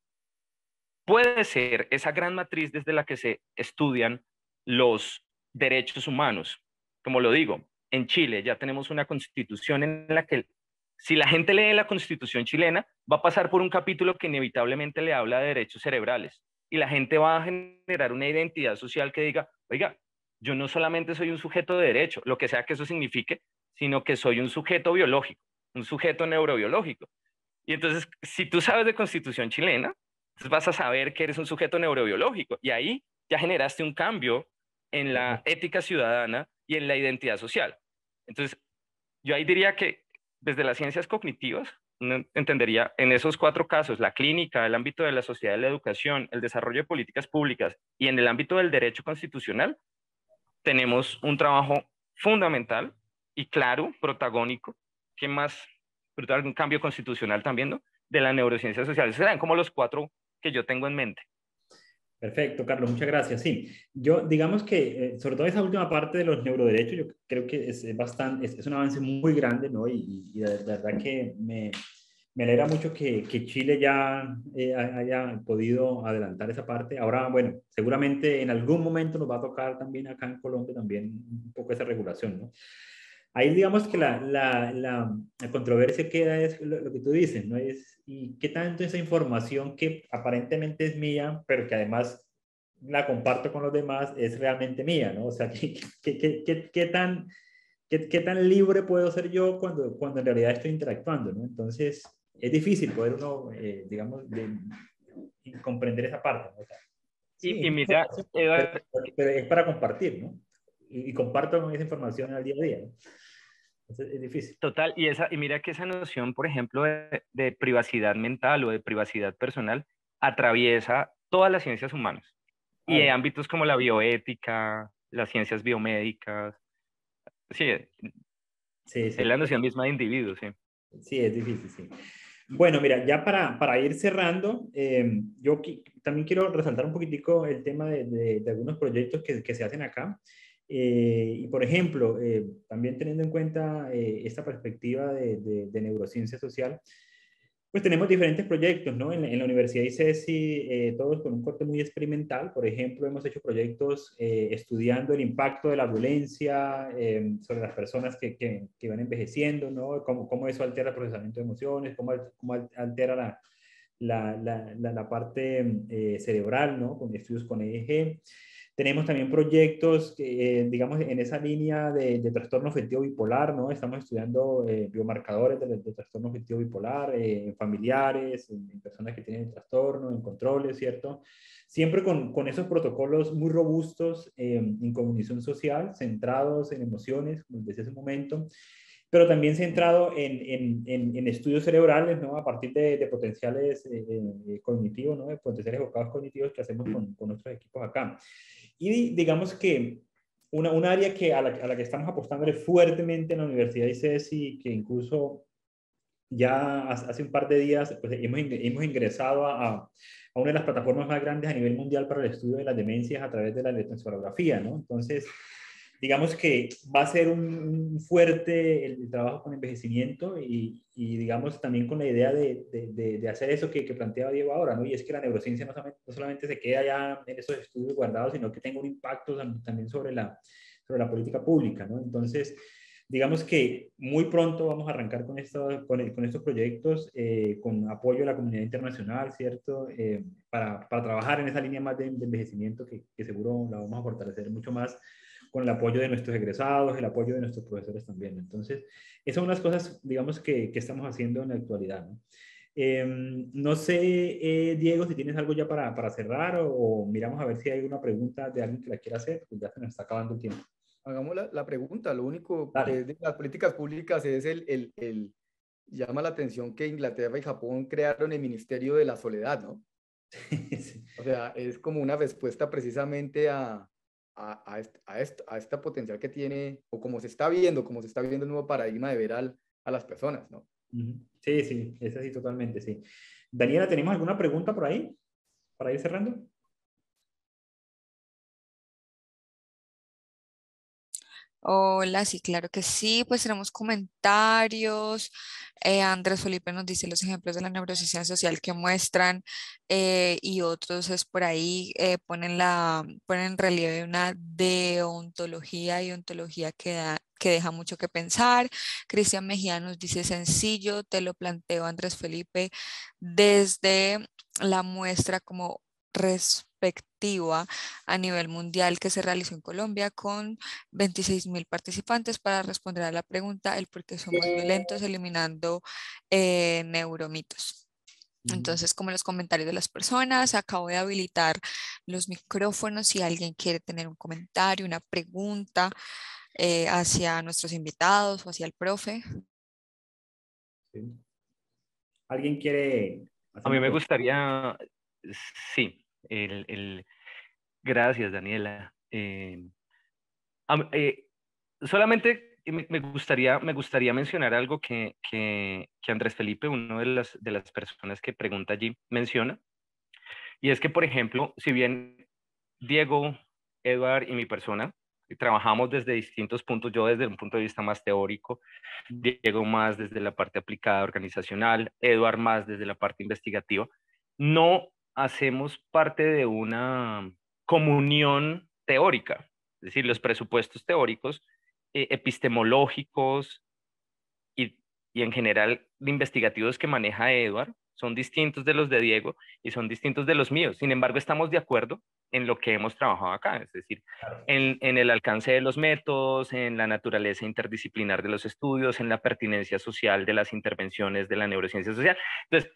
puede ser esa gran matriz desde la que se estudian los derechos humanos. Como lo digo, en Chile ya tenemos una constitución en la que si la gente lee la constitución chilena, va a pasar por un capítulo que inevitablemente le habla de derechos cerebrales. Y la gente va a generar una identidad social que diga, oiga, yo no solamente soy un sujeto de derecho, lo que sea que eso signifique, sino que soy un sujeto biológico, un sujeto neurobiológico. Y entonces, si tú sabes de constitución chilena, entonces vas a saber que eres un sujeto neurobiológico. Y ahí ya generaste un cambio en la ética ciudadana y en la identidad social. Entonces, yo ahí diría que desde las ciencias cognitivas, uno entendería en esos cuatro casos, la clínica, el ámbito de la sociedad y la educación, el desarrollo de políticas públicas y en el ámbito del derecho constitucional, tenemos un trabajo fundamental y claro, protagónico, que más, brutal, un cambio constitucional también, ¿no? De la neurociencia social. Esos serán como los cuatro que yo tengo en mente. Perfecto, Carlos, muchas gracias. Sí, yo digamos que, eh, sobre todo esa última parte de los neuroderechos, yo creo que es, es bastante, es, es, un avance muy grande, ¿no? Y, y de verdad que me, me alegra mucho que, que Chile ya eh, haya podido adelantar esa parte. Ahora, bueno, seguramente en algún momento nos va a tocar también acá en Colombia también un poco esa regulación, ¿no? Ahí digamos que la, la, la, la controversia queda es lo, lo, que tú dices, ¿no? Es, y qué tanto esa información que aparentemente es mía, pero que además la comparto con los demás, es realmente mía, ¿no? O sea, ¿qué, qué, qué, qué, qué tan, qué, qué tan libre puedo ser yo cuando, cuando en realidad estoy interactuando, ¿no? Entonces, es difícil poder uno, eh, digamos, de, de comprender esa parte, ¿no? O sea, sí, Y, y mira, pero, Eduardo, pero es para compartir, ¿no? Y, y comparto esa información al día a día, ¿no? Entonces, es difícil. Total, y, esa, y mira que esa noción, por ejemplo, de, de privacidad mental o de privacidad personal atraviesa todas las ciencias humanas y Claro. en ámbitos como la bioética, las ciencias biomédicas. Sí, Sí, es sí, la noción misma de individuo, sí. sí, es difícil, sí. Bueno, mira, ya para, para ir cerrando, eh, yo qui- también quiero resaltar un poquitico el tema de, de, de algunos proyectos que, que se hacen acá. Eh, y por ejemplo, eh, también teniendo en cuenta eh, esta perspectiva de, de, de neurociencia social, pues tenemos diferentes proyectos, ¿no? En, en la Universidad I C E S I, eh, todos con un corte muy experimental. Por ejemplo, hemos hecho proyectos eh, estudiando el impacto de la violencia eh, sobre las personas que, que, que, van envejeciendo, ¿no? Cómo, cómo eso altera el procesamiento de emociones, cómo, cómo altera la, la, la, la, la parte eh, cerebral, ¿no? Con estudios con E E G. Tenemos también proyectos, que, eh, digamos, en esa línea de, de trastorno afectivo bipolar, ¿no? Estamos estudiando eh, biomarcadores de, de trastorno afectivo bipolar eh, en familiares, en, en, personas que tienen el trastorno, en controles, ¿cierto? Siempre con, con esos protocolos muy robustos eh, en cognición social, centrados en emociones, como decía hace un momento, pero también centrado en, en, en, en estudios cerebrales, ¿no? A partir de, de potenciales eh, eh, cognitivos, ¿no? De potenciales evocados cognitivos que hacemos con, con nuestros equipos acá. Y digamos que una, un área que a, la, a la que estamos apostando fuertemente en la Universidad I C E S I, que incluso ya hace un par de días pues, hemos, hemos ingresado a, a una de las plataformas más grandes a nivel mundial para el estudio de las demencias a través de la electroencefalografía, ¿no? Entonces, digamos que va a ser un, un fuerte el, el trabajo con envejecimiento y, y, digamos, también con la idea de, de, de, de hacer eso que, que planteaba Diego ahora, ¿no? Y es que la neurociencia no solamente, no solamente se queda ya en esos estudios guardados, sino que tenga un impacto también sobre la, sobre la política pública, ¿no? Entonces, digamos que muy pronto vamos a arrancar con, esto, con, con estos proyectos, eh, con apoyo de la comunidad internacional, ¿cierto? Eh, para, para trabajar en esa línea más de, de envejecimiento que, que seguro la vamos a fortalecer mucho más con el apoyo de nuestros egresados, el apoyo de nuestros profesores también. Entonces, esas son las cosas, digamos, que, que estamos haciendo en la actualidad, ¿no? Eh, no sé, eh, Diego, si tienes algo ya para, para cerrar o, o miramos a ver si hay una pregunta de alguien que la quiera hacer, pues ya se nos está acabando el tiempo. Hagamos la, la pregunta. Lo único Dale. pues, de las políticas públicas es el, el, el, llama la atención que Inglaterra y Japón crearon el Ministerio de la Soledad, ¿no? Sí. O sea, es como una respuesta precisamente a, a, a, est, a, est, a esta potencial que tiene, o como se está viendo, como se está viendo el nuevo paradigma de ver al, a las personas, ¿no? Sí, sí, es así totalmente, sí. Daniela, ¿tenemos alguna pregunta por ahí para ir cerrando? Hola, sí, claro que sí, pues tenemos comentarios. Eh, Andrés Felipe nos dice los ejemplos de la neurociencia social que muestran eh, y otros es por ahí, eh, ponen, la, ponen en relieve una deontología y ontología que, da, que deja mucho que pensar. Cristian Mejía nos dice sencillo, te lo planteo Andrés Felipe desde la muestra como respectiva a nivel mundial que se realizó en Colombia con veintiséis mil participantes para responder a la pregunta el por qué somos violentos eliminando eh, neuromitos. Entonces, como los comentarios de las personas, acabo de habilitar los micrófonos si alguien quiere tener un comentario, una pregunta eh, hacia nuestros invitados o hacia el profe. Sí. ¿Alguien quiere hacer A mí una me pregunta? gustaría, sí, el, el, gracias, Daniela. Eh, am- eh, solamente me, me gustaría, me gustaría mencionar algo que, que, que Andrés Felipe, uno de las, de las personas que pregunta allí, menciona, y es que, por ejemplo, si bien Diego, Eduard y mi persona trabajamos desde distintos puntos, yo desde un punto de vista más teórico, Diego más desde la parte aplicada organizacional, Eduard más desde la parte investigativa, no hacemos parte de una comunión teórica, es decir, los presupuestos teóricos, eh, epistemológicos y, y en general investigativos que maneja Eduard son distintos de los de Diego y son distintos de los míos. Sin embargo, estamos de acuerdo en lo que hemos trabajado acá, es decir, en, en el alcance de los métodos, en la naturaleza interdisciplinar de los estudios, en la pertinencia social de las intervenciones de la neurociencia social. Entonces,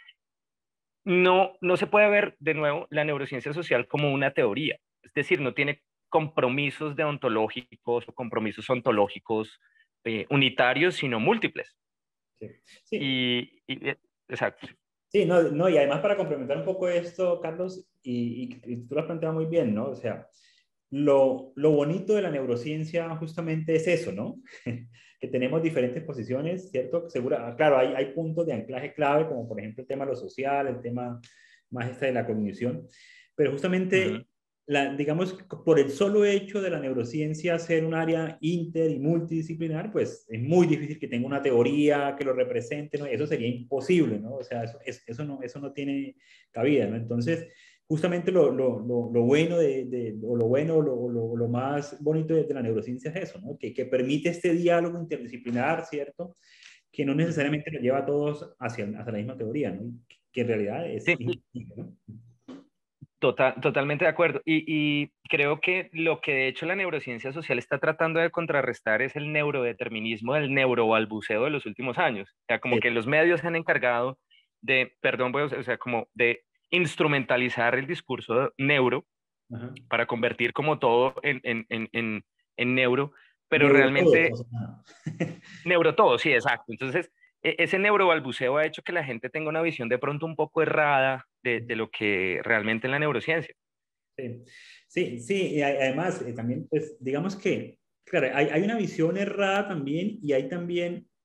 no, no se puede ver de nuevo la neurociencia social como una teoría, es decir, no tiene compromisos deontológicos o compromisos ontológicos eh, unitarios, sino múltiples. Sí, sí. Y, y, exacto. Sí, no, no, y además para complementar un poco esto, Carlos, y, y, y tú lo has planteado muy bien, ¿no? O sea, lo, lo bonito de la neurociencia justamente es eso, ¿no? Que tenemos diferentes posiciones, ¿cierto? Segura, claro, hay, hay puntos de anclaje clave, como por ejemplo el tema de lo social, el tema más este de la cognición, pero justamente, Uh-huh. la, digamos, por el solo hecho de la neurociencia ser un área inter y multidisciplinar, pues es muy difícil que tenga una teoría que lo represente, ¿no? Eso sería imposible, ¿no? O sea, eso, eso, no, eso no tiene cabida, ¿no? Entonces, justamente lo, lo, lo, lo bueno de, de, o lo bueno o lo, lo, lo, más bonito de, de la neurociencia es eso, ¿no? Que, que permite este diálogo interdisciplinar, ¿cierto? Que no necesariamente lo lleva a todos hacia, hacia la misma teoría, ¿no? Que en realidad es Sí, imposible, ¿no? total, totalmente de acuerdo. Y, y creo que lo que de hecho la neurociencia social está tratando de contrarrestar es el neurodeterminismo del neurobalbuceo de los últimos años. O sea, como Sí. que los medios se han encargado de, perdón, voy a- o sea, como de instrumentalizar el discurso neuro Ajá. para convertir como todo en, en, en, en, en neuro, pero Neuro todo, realmente o sea, neuro todo, sí, exacto. Entonces, e- ese neurobalbuceo ha hecho que la gente tenga una visión de pronto un poco errada de, de lo que realmente es la neurociencia. sí, sí, sí, y a- además eh, también, pues, digamos que, claro, hay, hay una visión errada también y hay también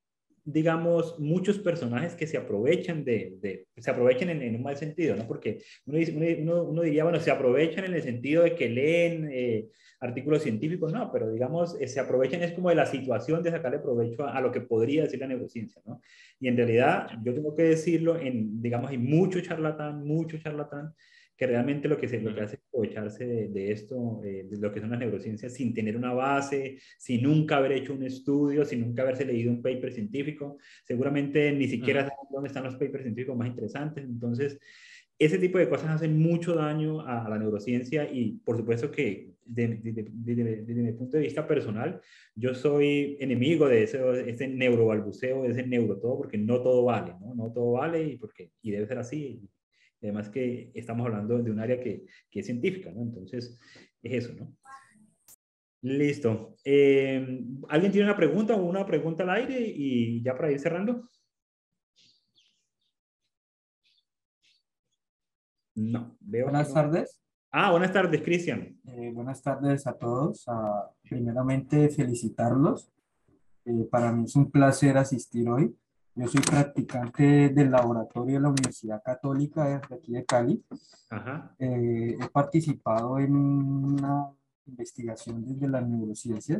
digamos, muchos personajes que se aprovechan de, de se aprovechan en, en un mal sentido, ¿no? Porque uno, dice, uno, uno, diría, bueno, se aprovechan en el sentido de que leen eh, artículos científicos, no, pero digamos, eh, se aprovechan es como de la situación de sacarle provecho a, a lo que podría decir la neurociencia, ¿no? Y en realidad, yo tengo que decirlo, en, digamos, hay mucho charlatán, mucho charlatán, que realmente lo que, se, lo que hace es aprovecharse de, de esto, eh, de lo que son las neurociencias, sin tener una base, sin nunca haber hecho un estudio, sin nunca haberse leído un paper científico. Seguramente ni siquiera saben dónde están los papers científicos más interesantes. Entonces, ese tipo de cosas hacen mucho daño a la neurociencia y por supuesto que desde, desde, desde, desde mi punto de vista personal, yo soy enemigo de ese, ese neurobalbuceo, de ese neurotodo, porque no todo vale, ¿no? No todo vale y, porque, y debe ser así. Además que estamos hablando de un área que, que es científica, ¿no? Entonces, es eso, ¿no? Listo. Eh, ¿Alguien tiene una pregunta o una pregunta al aire y ya para ir cerrando? No, veo Buenas que no. tardes. Ah, buenas tardes, Cristian. Eh, buenas tardes a todos. Ah, primeramente, felicitarlos. Eh, para mí es un placer asistir hoy. Yo soy practicante del laboratorio de la Universidad Católica de aquí de Cali. Ajá. Eh, he participado en una investigación desde las neurociencias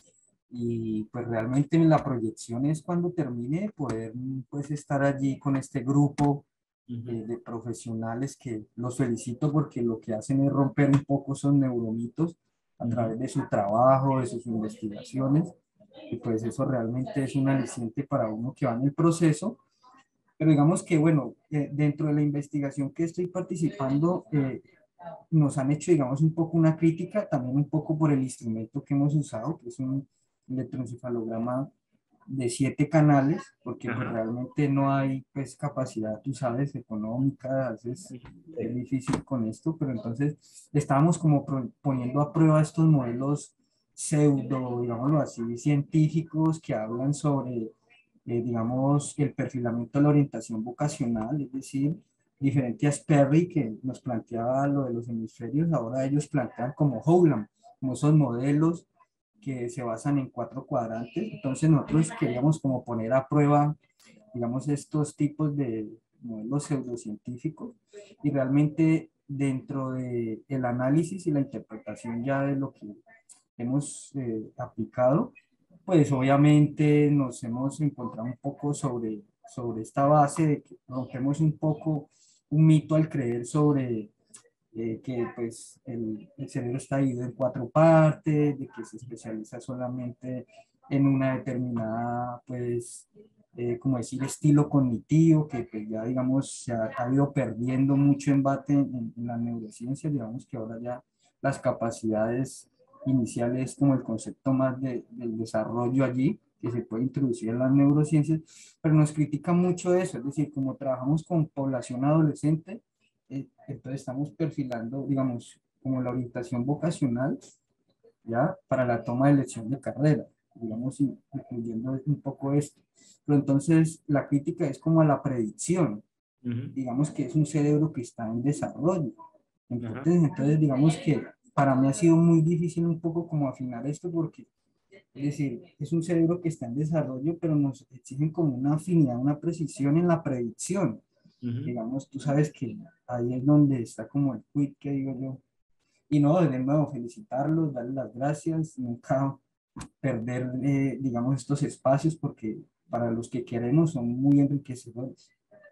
y pues realmente la proyección es cuando termine poder pues estar allí con este grupo eh, de profesionales que los felicito porque lo que hacen es romper un poco esos neuromitos a través de su trabajo, de sus investigaciones, y pues eso realmente es un aliciente para uno que va en el proceso. Pero digamos que, bueno, eh, dentro de la investigación que estoy participando, eh, nos han hecho, digamos, un poco una crítica, también un poco por el instrumento que hemos usado, que es un electroencefalograma de siete canales, porque pues, realmente no hay pues, capacidad, tú sabes, económica, a veces Sí. es difícil con esto, pero entonces estábamos como poniendo a prueba estos modelos pseudo, digámoslo así, científicos que hablan sobre, eh, digamos, el perfilamiento de la orientación vocacional, es decir, diferente a Sperry que nos planteaba lo de los hemisferios, ahora ellos plantean como Howland, como esos modelos que se basan en cuatro cuadrantes. Entonces nosotros queríamos como poner a prueba, digamos, estos tipos de modelos pseudocientíficos y realmente dentro del el análisis y la interpretación ya de lo que hemos eh, aplicado, pues obviamente nos hemos encontrado un poco sobre, sobre esta base de que rompemos un poco un mito al creer sobre eh, que pues el, el cerebro está dividido en cuatro partes, de que se especializa solamente en una determinada, pues, eh, como decir, estilo cognitivo, que pues ya, digamos, se ha, ha ido perdiendo mucho embate en, en la neurociencia, digamos que ahora ya las capacidades iniciales, como el concepto más de, del desarrollo allí, que se puede introducir en las neurociencias, pero nos critica mucho eso, es decir, como trabajamos con población adolescente, eh, entonces estamos perfilando, digamos, como la orientación vocacional, ya, para la toma de elección de carrera, digamos, incluyendo un poco esto. Pero entonces la crítica es como a la predicción, Uh-huh. digamos que es un cerebro que está en desarrollo. Entonces, Uh-huh. entonces, digamos que para mí ha sido muy difícil un poco como afinar esto porque, es decir, es un cerebro que está en desarrollo, pero nos exigen como una afinidad, una precisión en la predicción. Uh-huh. Digamos, tú sabes que ahí es donde está como el quid que digo yo. Y no, de nuevo, felicitarlos, darles las gracias, nunca perder, eh, digamos, estos espacios porque para los que queremos son muy enriquecedores.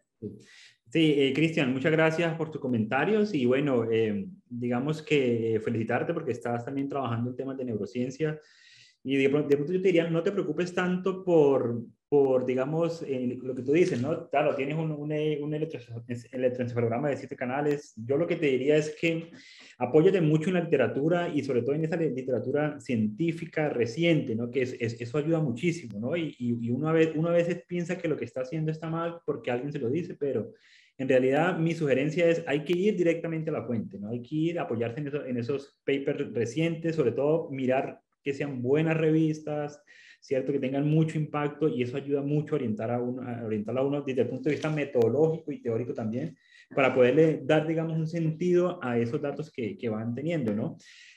Sí, eh, Cristian, muchas gracias por tus comentarios y bueno, eh, digamos que felicitarte porque estás también trabajando en temas de neurociencia y de pronto, de pronto yo te diría, no te preocupes tanto por, por digamos, eh, lo que tú dices, ¿no? Claro, tienes un, un, un electroencefalograma de siete canales. Yo lo que te diría es que apóyate mucho en la literatura y sobre todo en esa literatura científica reciente, ¿no? Que es, es, eso ayuda muchísimo, ¿no? Y, y, y uno, a veces, uno a veces piensa que lo que está haciendo está mal porque alguien se lo dice, pero en realidad mi sugerencia es hay que ir directamente a la fuente, ¿no? Hay que ir a apoyarse en, eso, en esos papers recientes, sobre todo mirar que sean buenas revistas, ¿cierto? Que tengan mucho impacto y eso ayuda mucho a orientar a uno, a orientar a uno desde el punto de vista metodológico y teórico también, para poderle dar, digamos, un sentido a esos datos que, que van teniendo, ¿no?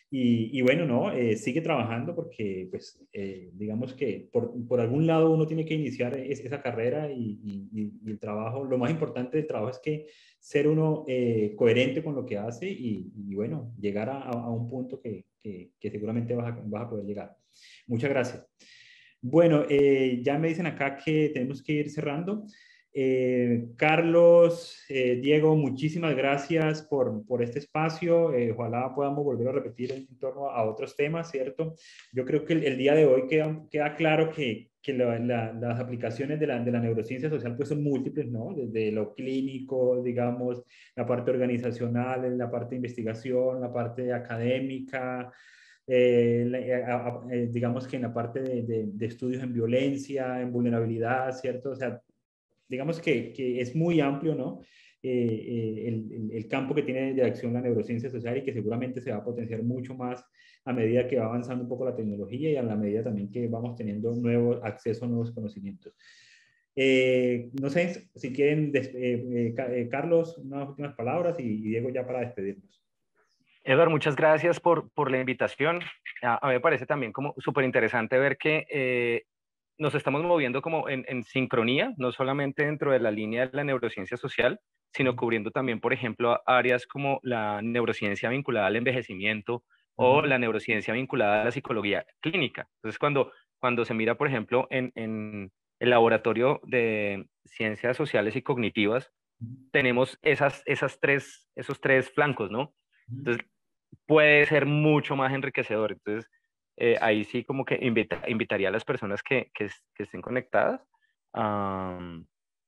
Y, y bueno, no, eh, sigue trabajando porque, pues, eh, digamos que por, por algún lado uno tiene que iniciar es, esa carrera y, y, y, el trabajo, lo más importante del trabajo es que ser uno eh, coherente con lo que hace y, y bueno, llegar a, a un punto que, que, que seguramente vas a, vas a poder llegar. Muchas gracias. Bueno, eh, ya me dicen acá que tenemos que ir cerrando. Eh, Carlos, eh, Diego, muchísimas gracias por, por este espacio. Eh, ojalá podamos volver a repetir en torno a otros temas, ¿cierto? Yo creo que el, el día de hoy queda, queda claro que, que la, la, las aplicaciones de la, de la neurociencia social pues son múltiples, ¿no? Desde lo clínico, digamos, la parte organizacional, la parte de investigación, la parte académica, eh, eh, digamos que en la parte de, de, de estudios en violencia, en vulnerabilidad, ¿cierto? O sea, digamos que, que es muy amplio, ¿no? Eh, eh, el, el, campo que tiene de acción la neurociencia social y que seguramente se va a potenciar mucho más a medida que va avanzando un poco la tecnología y a la medida también que vamos teniendo nuevo acceso a nuevos conocimientos. Eh, no sé si quieren, eh, eh, eh, Carlos, unas últimas palabras y, y Diego ya para despedirnos. Eduardo, muchas gracias por, por la invitación. A, a mí me parece también como súper interesante ver que eh, nos estamos moviendo como en, en sincronía, no solamente dentro de la línea de la neurociencia social, sino cubriendo también, por ejemplo, áreas como la neurociencia vinculada al envejecimiento o la neurociencia vinculada a la psicología clínica. Entonces, cuando, cuando se mira, por ejemplo, en, en el laboratorio de ciencias sociales y cognitivas, tenemos esas, esas tres, esos tres flancos, ¿no? Entonces, puede ser mucho más enriquecedor. Entonces, eh, ahí sí como que invita, invitaría a las personas que, que, que estén conectadas a,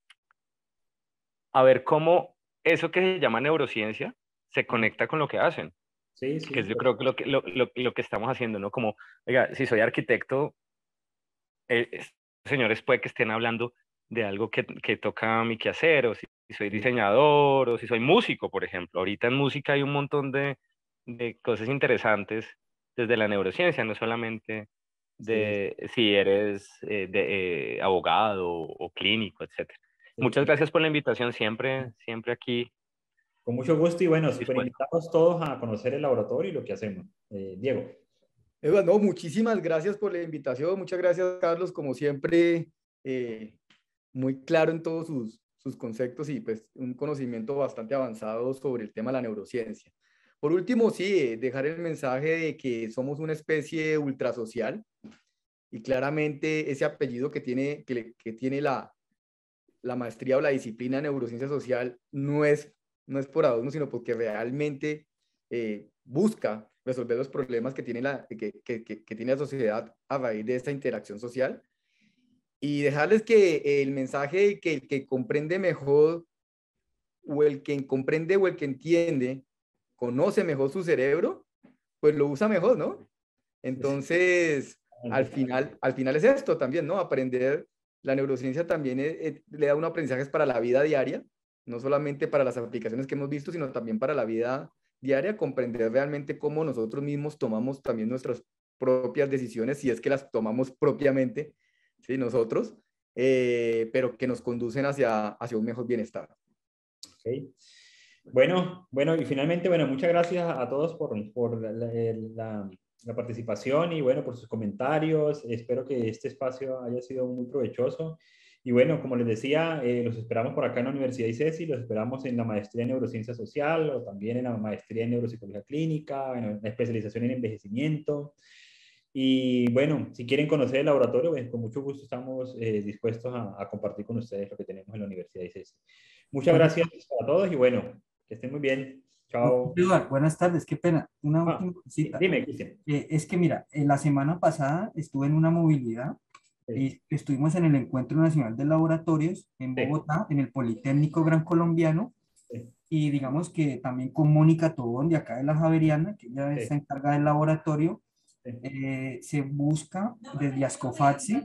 a ver cómo eso que se llama neurociencia se conecta con lo que hacen. Sí, sí. Que es yo creo que lo que, lo, lo, lo que estamos haciendo, ¿no? Como, oiga, si soy arquitecto, eh, señores puede que estén hablando de algo que, que toca a mí que hacer, o si, si soy diseñador, o si soy músico, por ejemplo. Ahorita en música hay un montón de, de cosas interesantes desde la neurociencia, no solamente de sí. si eres eh, de, eh, abogado o, o clínico, etcétera. Sí, Muchas sí. gracias por la invitación, siempre, siempre aquí. Con mucho gusto y bueno, súper invitados todos a conocer el laboratorio y lo que hacemos. Eh, Diego. Eduardo, no, muchísimas gracias por la invitación, muchas gracias Carlos, como siempre, eh, muy claro en todos sus, sus conceptos y pues un conocimiento bastante avanzado sobre el tema de la neurociencia. Por último, sí, dejar el mensaje de que somos una especie ultrasocial y claramente ese apellido que tiene, que, que tiene la, la maestría o la disciplina de neurociencia social no es, no es por adorno, sino porque realmente eh, busca resolver los problemas que tiene, la, que, que, que, que tiene la sociedad a raíz de esta interacción social. Y dejarles que el mensaje que el que comprende mejor o el que comprende o el que entiende conoce mejor su cerebro, pues lo usa mejor, ¿no? Entonces, al final, al final es esto también, ¿no? Aprender, la neurociencia también es, es, le da unos aprendizajes para la vida diaria, no solamente para las aplicaciones que hemos visto, sino también para la vida diaria, comprender realmente cómo nosotros mismos tomamos también nuestras propias decisiones, si es que las tomamos propiamente, ¿sí? Nosotros, eh, pero que nos conducen hacia, hacia un mejor bienestar. Okay. Bueno, bueno, y finalmente, bueno, muchas gracias a todos por, por la, la, la participación y bueno, por sus comentarios. Espero que este espacio haya sido muy provechoso. Y bueno, como les decía, eh, los esperamos por acá en la Universidad ICESI, los esperamos en la maestría en Neurociencia Social o también en la maestría en Neuropsicología Clínica, en la especialización en envejecimiento. Y bueno, si quieren conocer el laboratorio, pues con mucho gusto estamos eh, dispuestos a, a compartir con ustedes lo que tenemos en la Universidad ICESI. Muchas gracias a todos y bueno, que estén muy bien. Chao. Buenas tardes, qué pena. Una ah, última cosita. Dime, Cristian. Eh, es que mira, eh, la semana pasada estuve en una movilidad y estuvimos en el Encuentro Nacional de Laboratorios en Bogotá, sí. en el Politécnico Gran Colombiano, sí. y digamos que también con Mónica Tobón de acá de la Javeriana, que ella sí. está encargada del laboratorio, sí. eh, se busca desde Ascofatsi,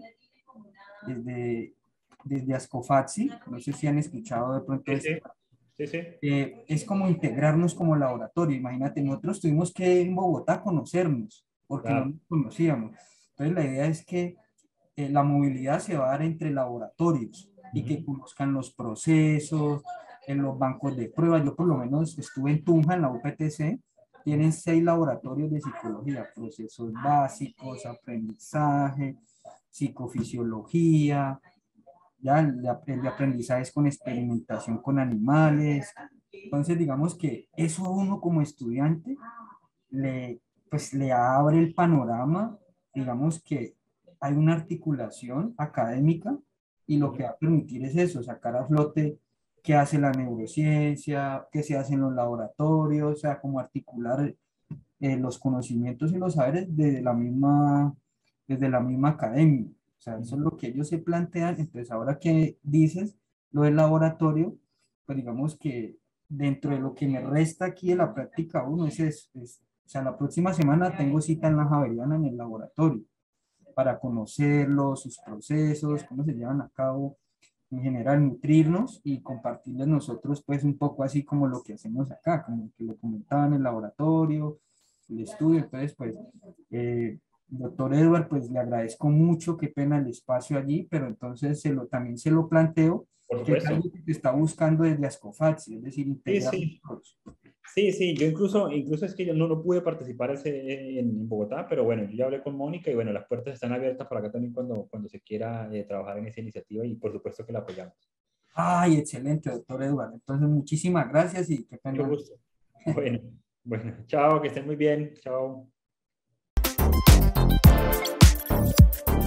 desde, desde Ascofatsi, no sé si han escuchado de pronto sí, esto. Sí. Sí, sí. Eh, es como integrarnos como laboratorio. Imagínate, nosotros tuvimos que en Bogotá conocernos, porque claro. no nos conocíamos. Entonces la idea es que eh, la movilidad se va a dar entre laboratorios uh-huh. y que conozcan los procesos, en los bancos de pruebas. Yo por lo menos estuve en Tunja, en la U P T C, tienen seis laboratorios de psicología, procesos básicos, aprendizaje, psicofisiología, ya el de, el de aprendizaje es con experimentación con animales. Entonces, digamos que eso a uno como estudiante le, pues, le abre el panorama, digamos que hay una articulación académica y lo que va a permitir es eso, sacar a flote qué hace la neurociencia, qué se hace en los laboratorios, o sea, cómo articular eh, los conocimientos y los saberes desde la misma, desde la misma academia. O sea, eso es lo que ellos se plantean. Entonces, ahora que dices lo del laboratorio, pues digamos que dentro de lo que me resta aquí de la práctica uno es eso. Es, o sea, la próxima semana tengo cita en la Javeriana en el laboratorio para conocerlos, sus procesos, cómo se llevan a cabo, en general nutrirnos y compartirles nosotros pues un poco así como lo que hacemos acá, como que lo comentaba en el laboratorio, el estudio. Entonces pues eh, doctor Edward, pues le agradezco mucho, qué pena el espacio allí, pero entonces se lo, también se lo planteo, Por que es supuesto. algo que se está buscando desde Ascofatsi, es decir, Sí, integrar sí. todos. Sí, sí, yo incluso, incluso es que yo no, no pude participar ese, en, en Bogotá, pero bueno, yo ya hablé con Mónica y bueno, las puertas están abiertas para acá también cuando, cuando se quiera eh, trabajar en esa iniciativa y por supuesto que la apoyamos. Ay, excelente, doctor Edward. Entonces, muchísimas gracias y qué Mucho pena. gusto. Bueno, bueno, chao, que estén muy bien, chao.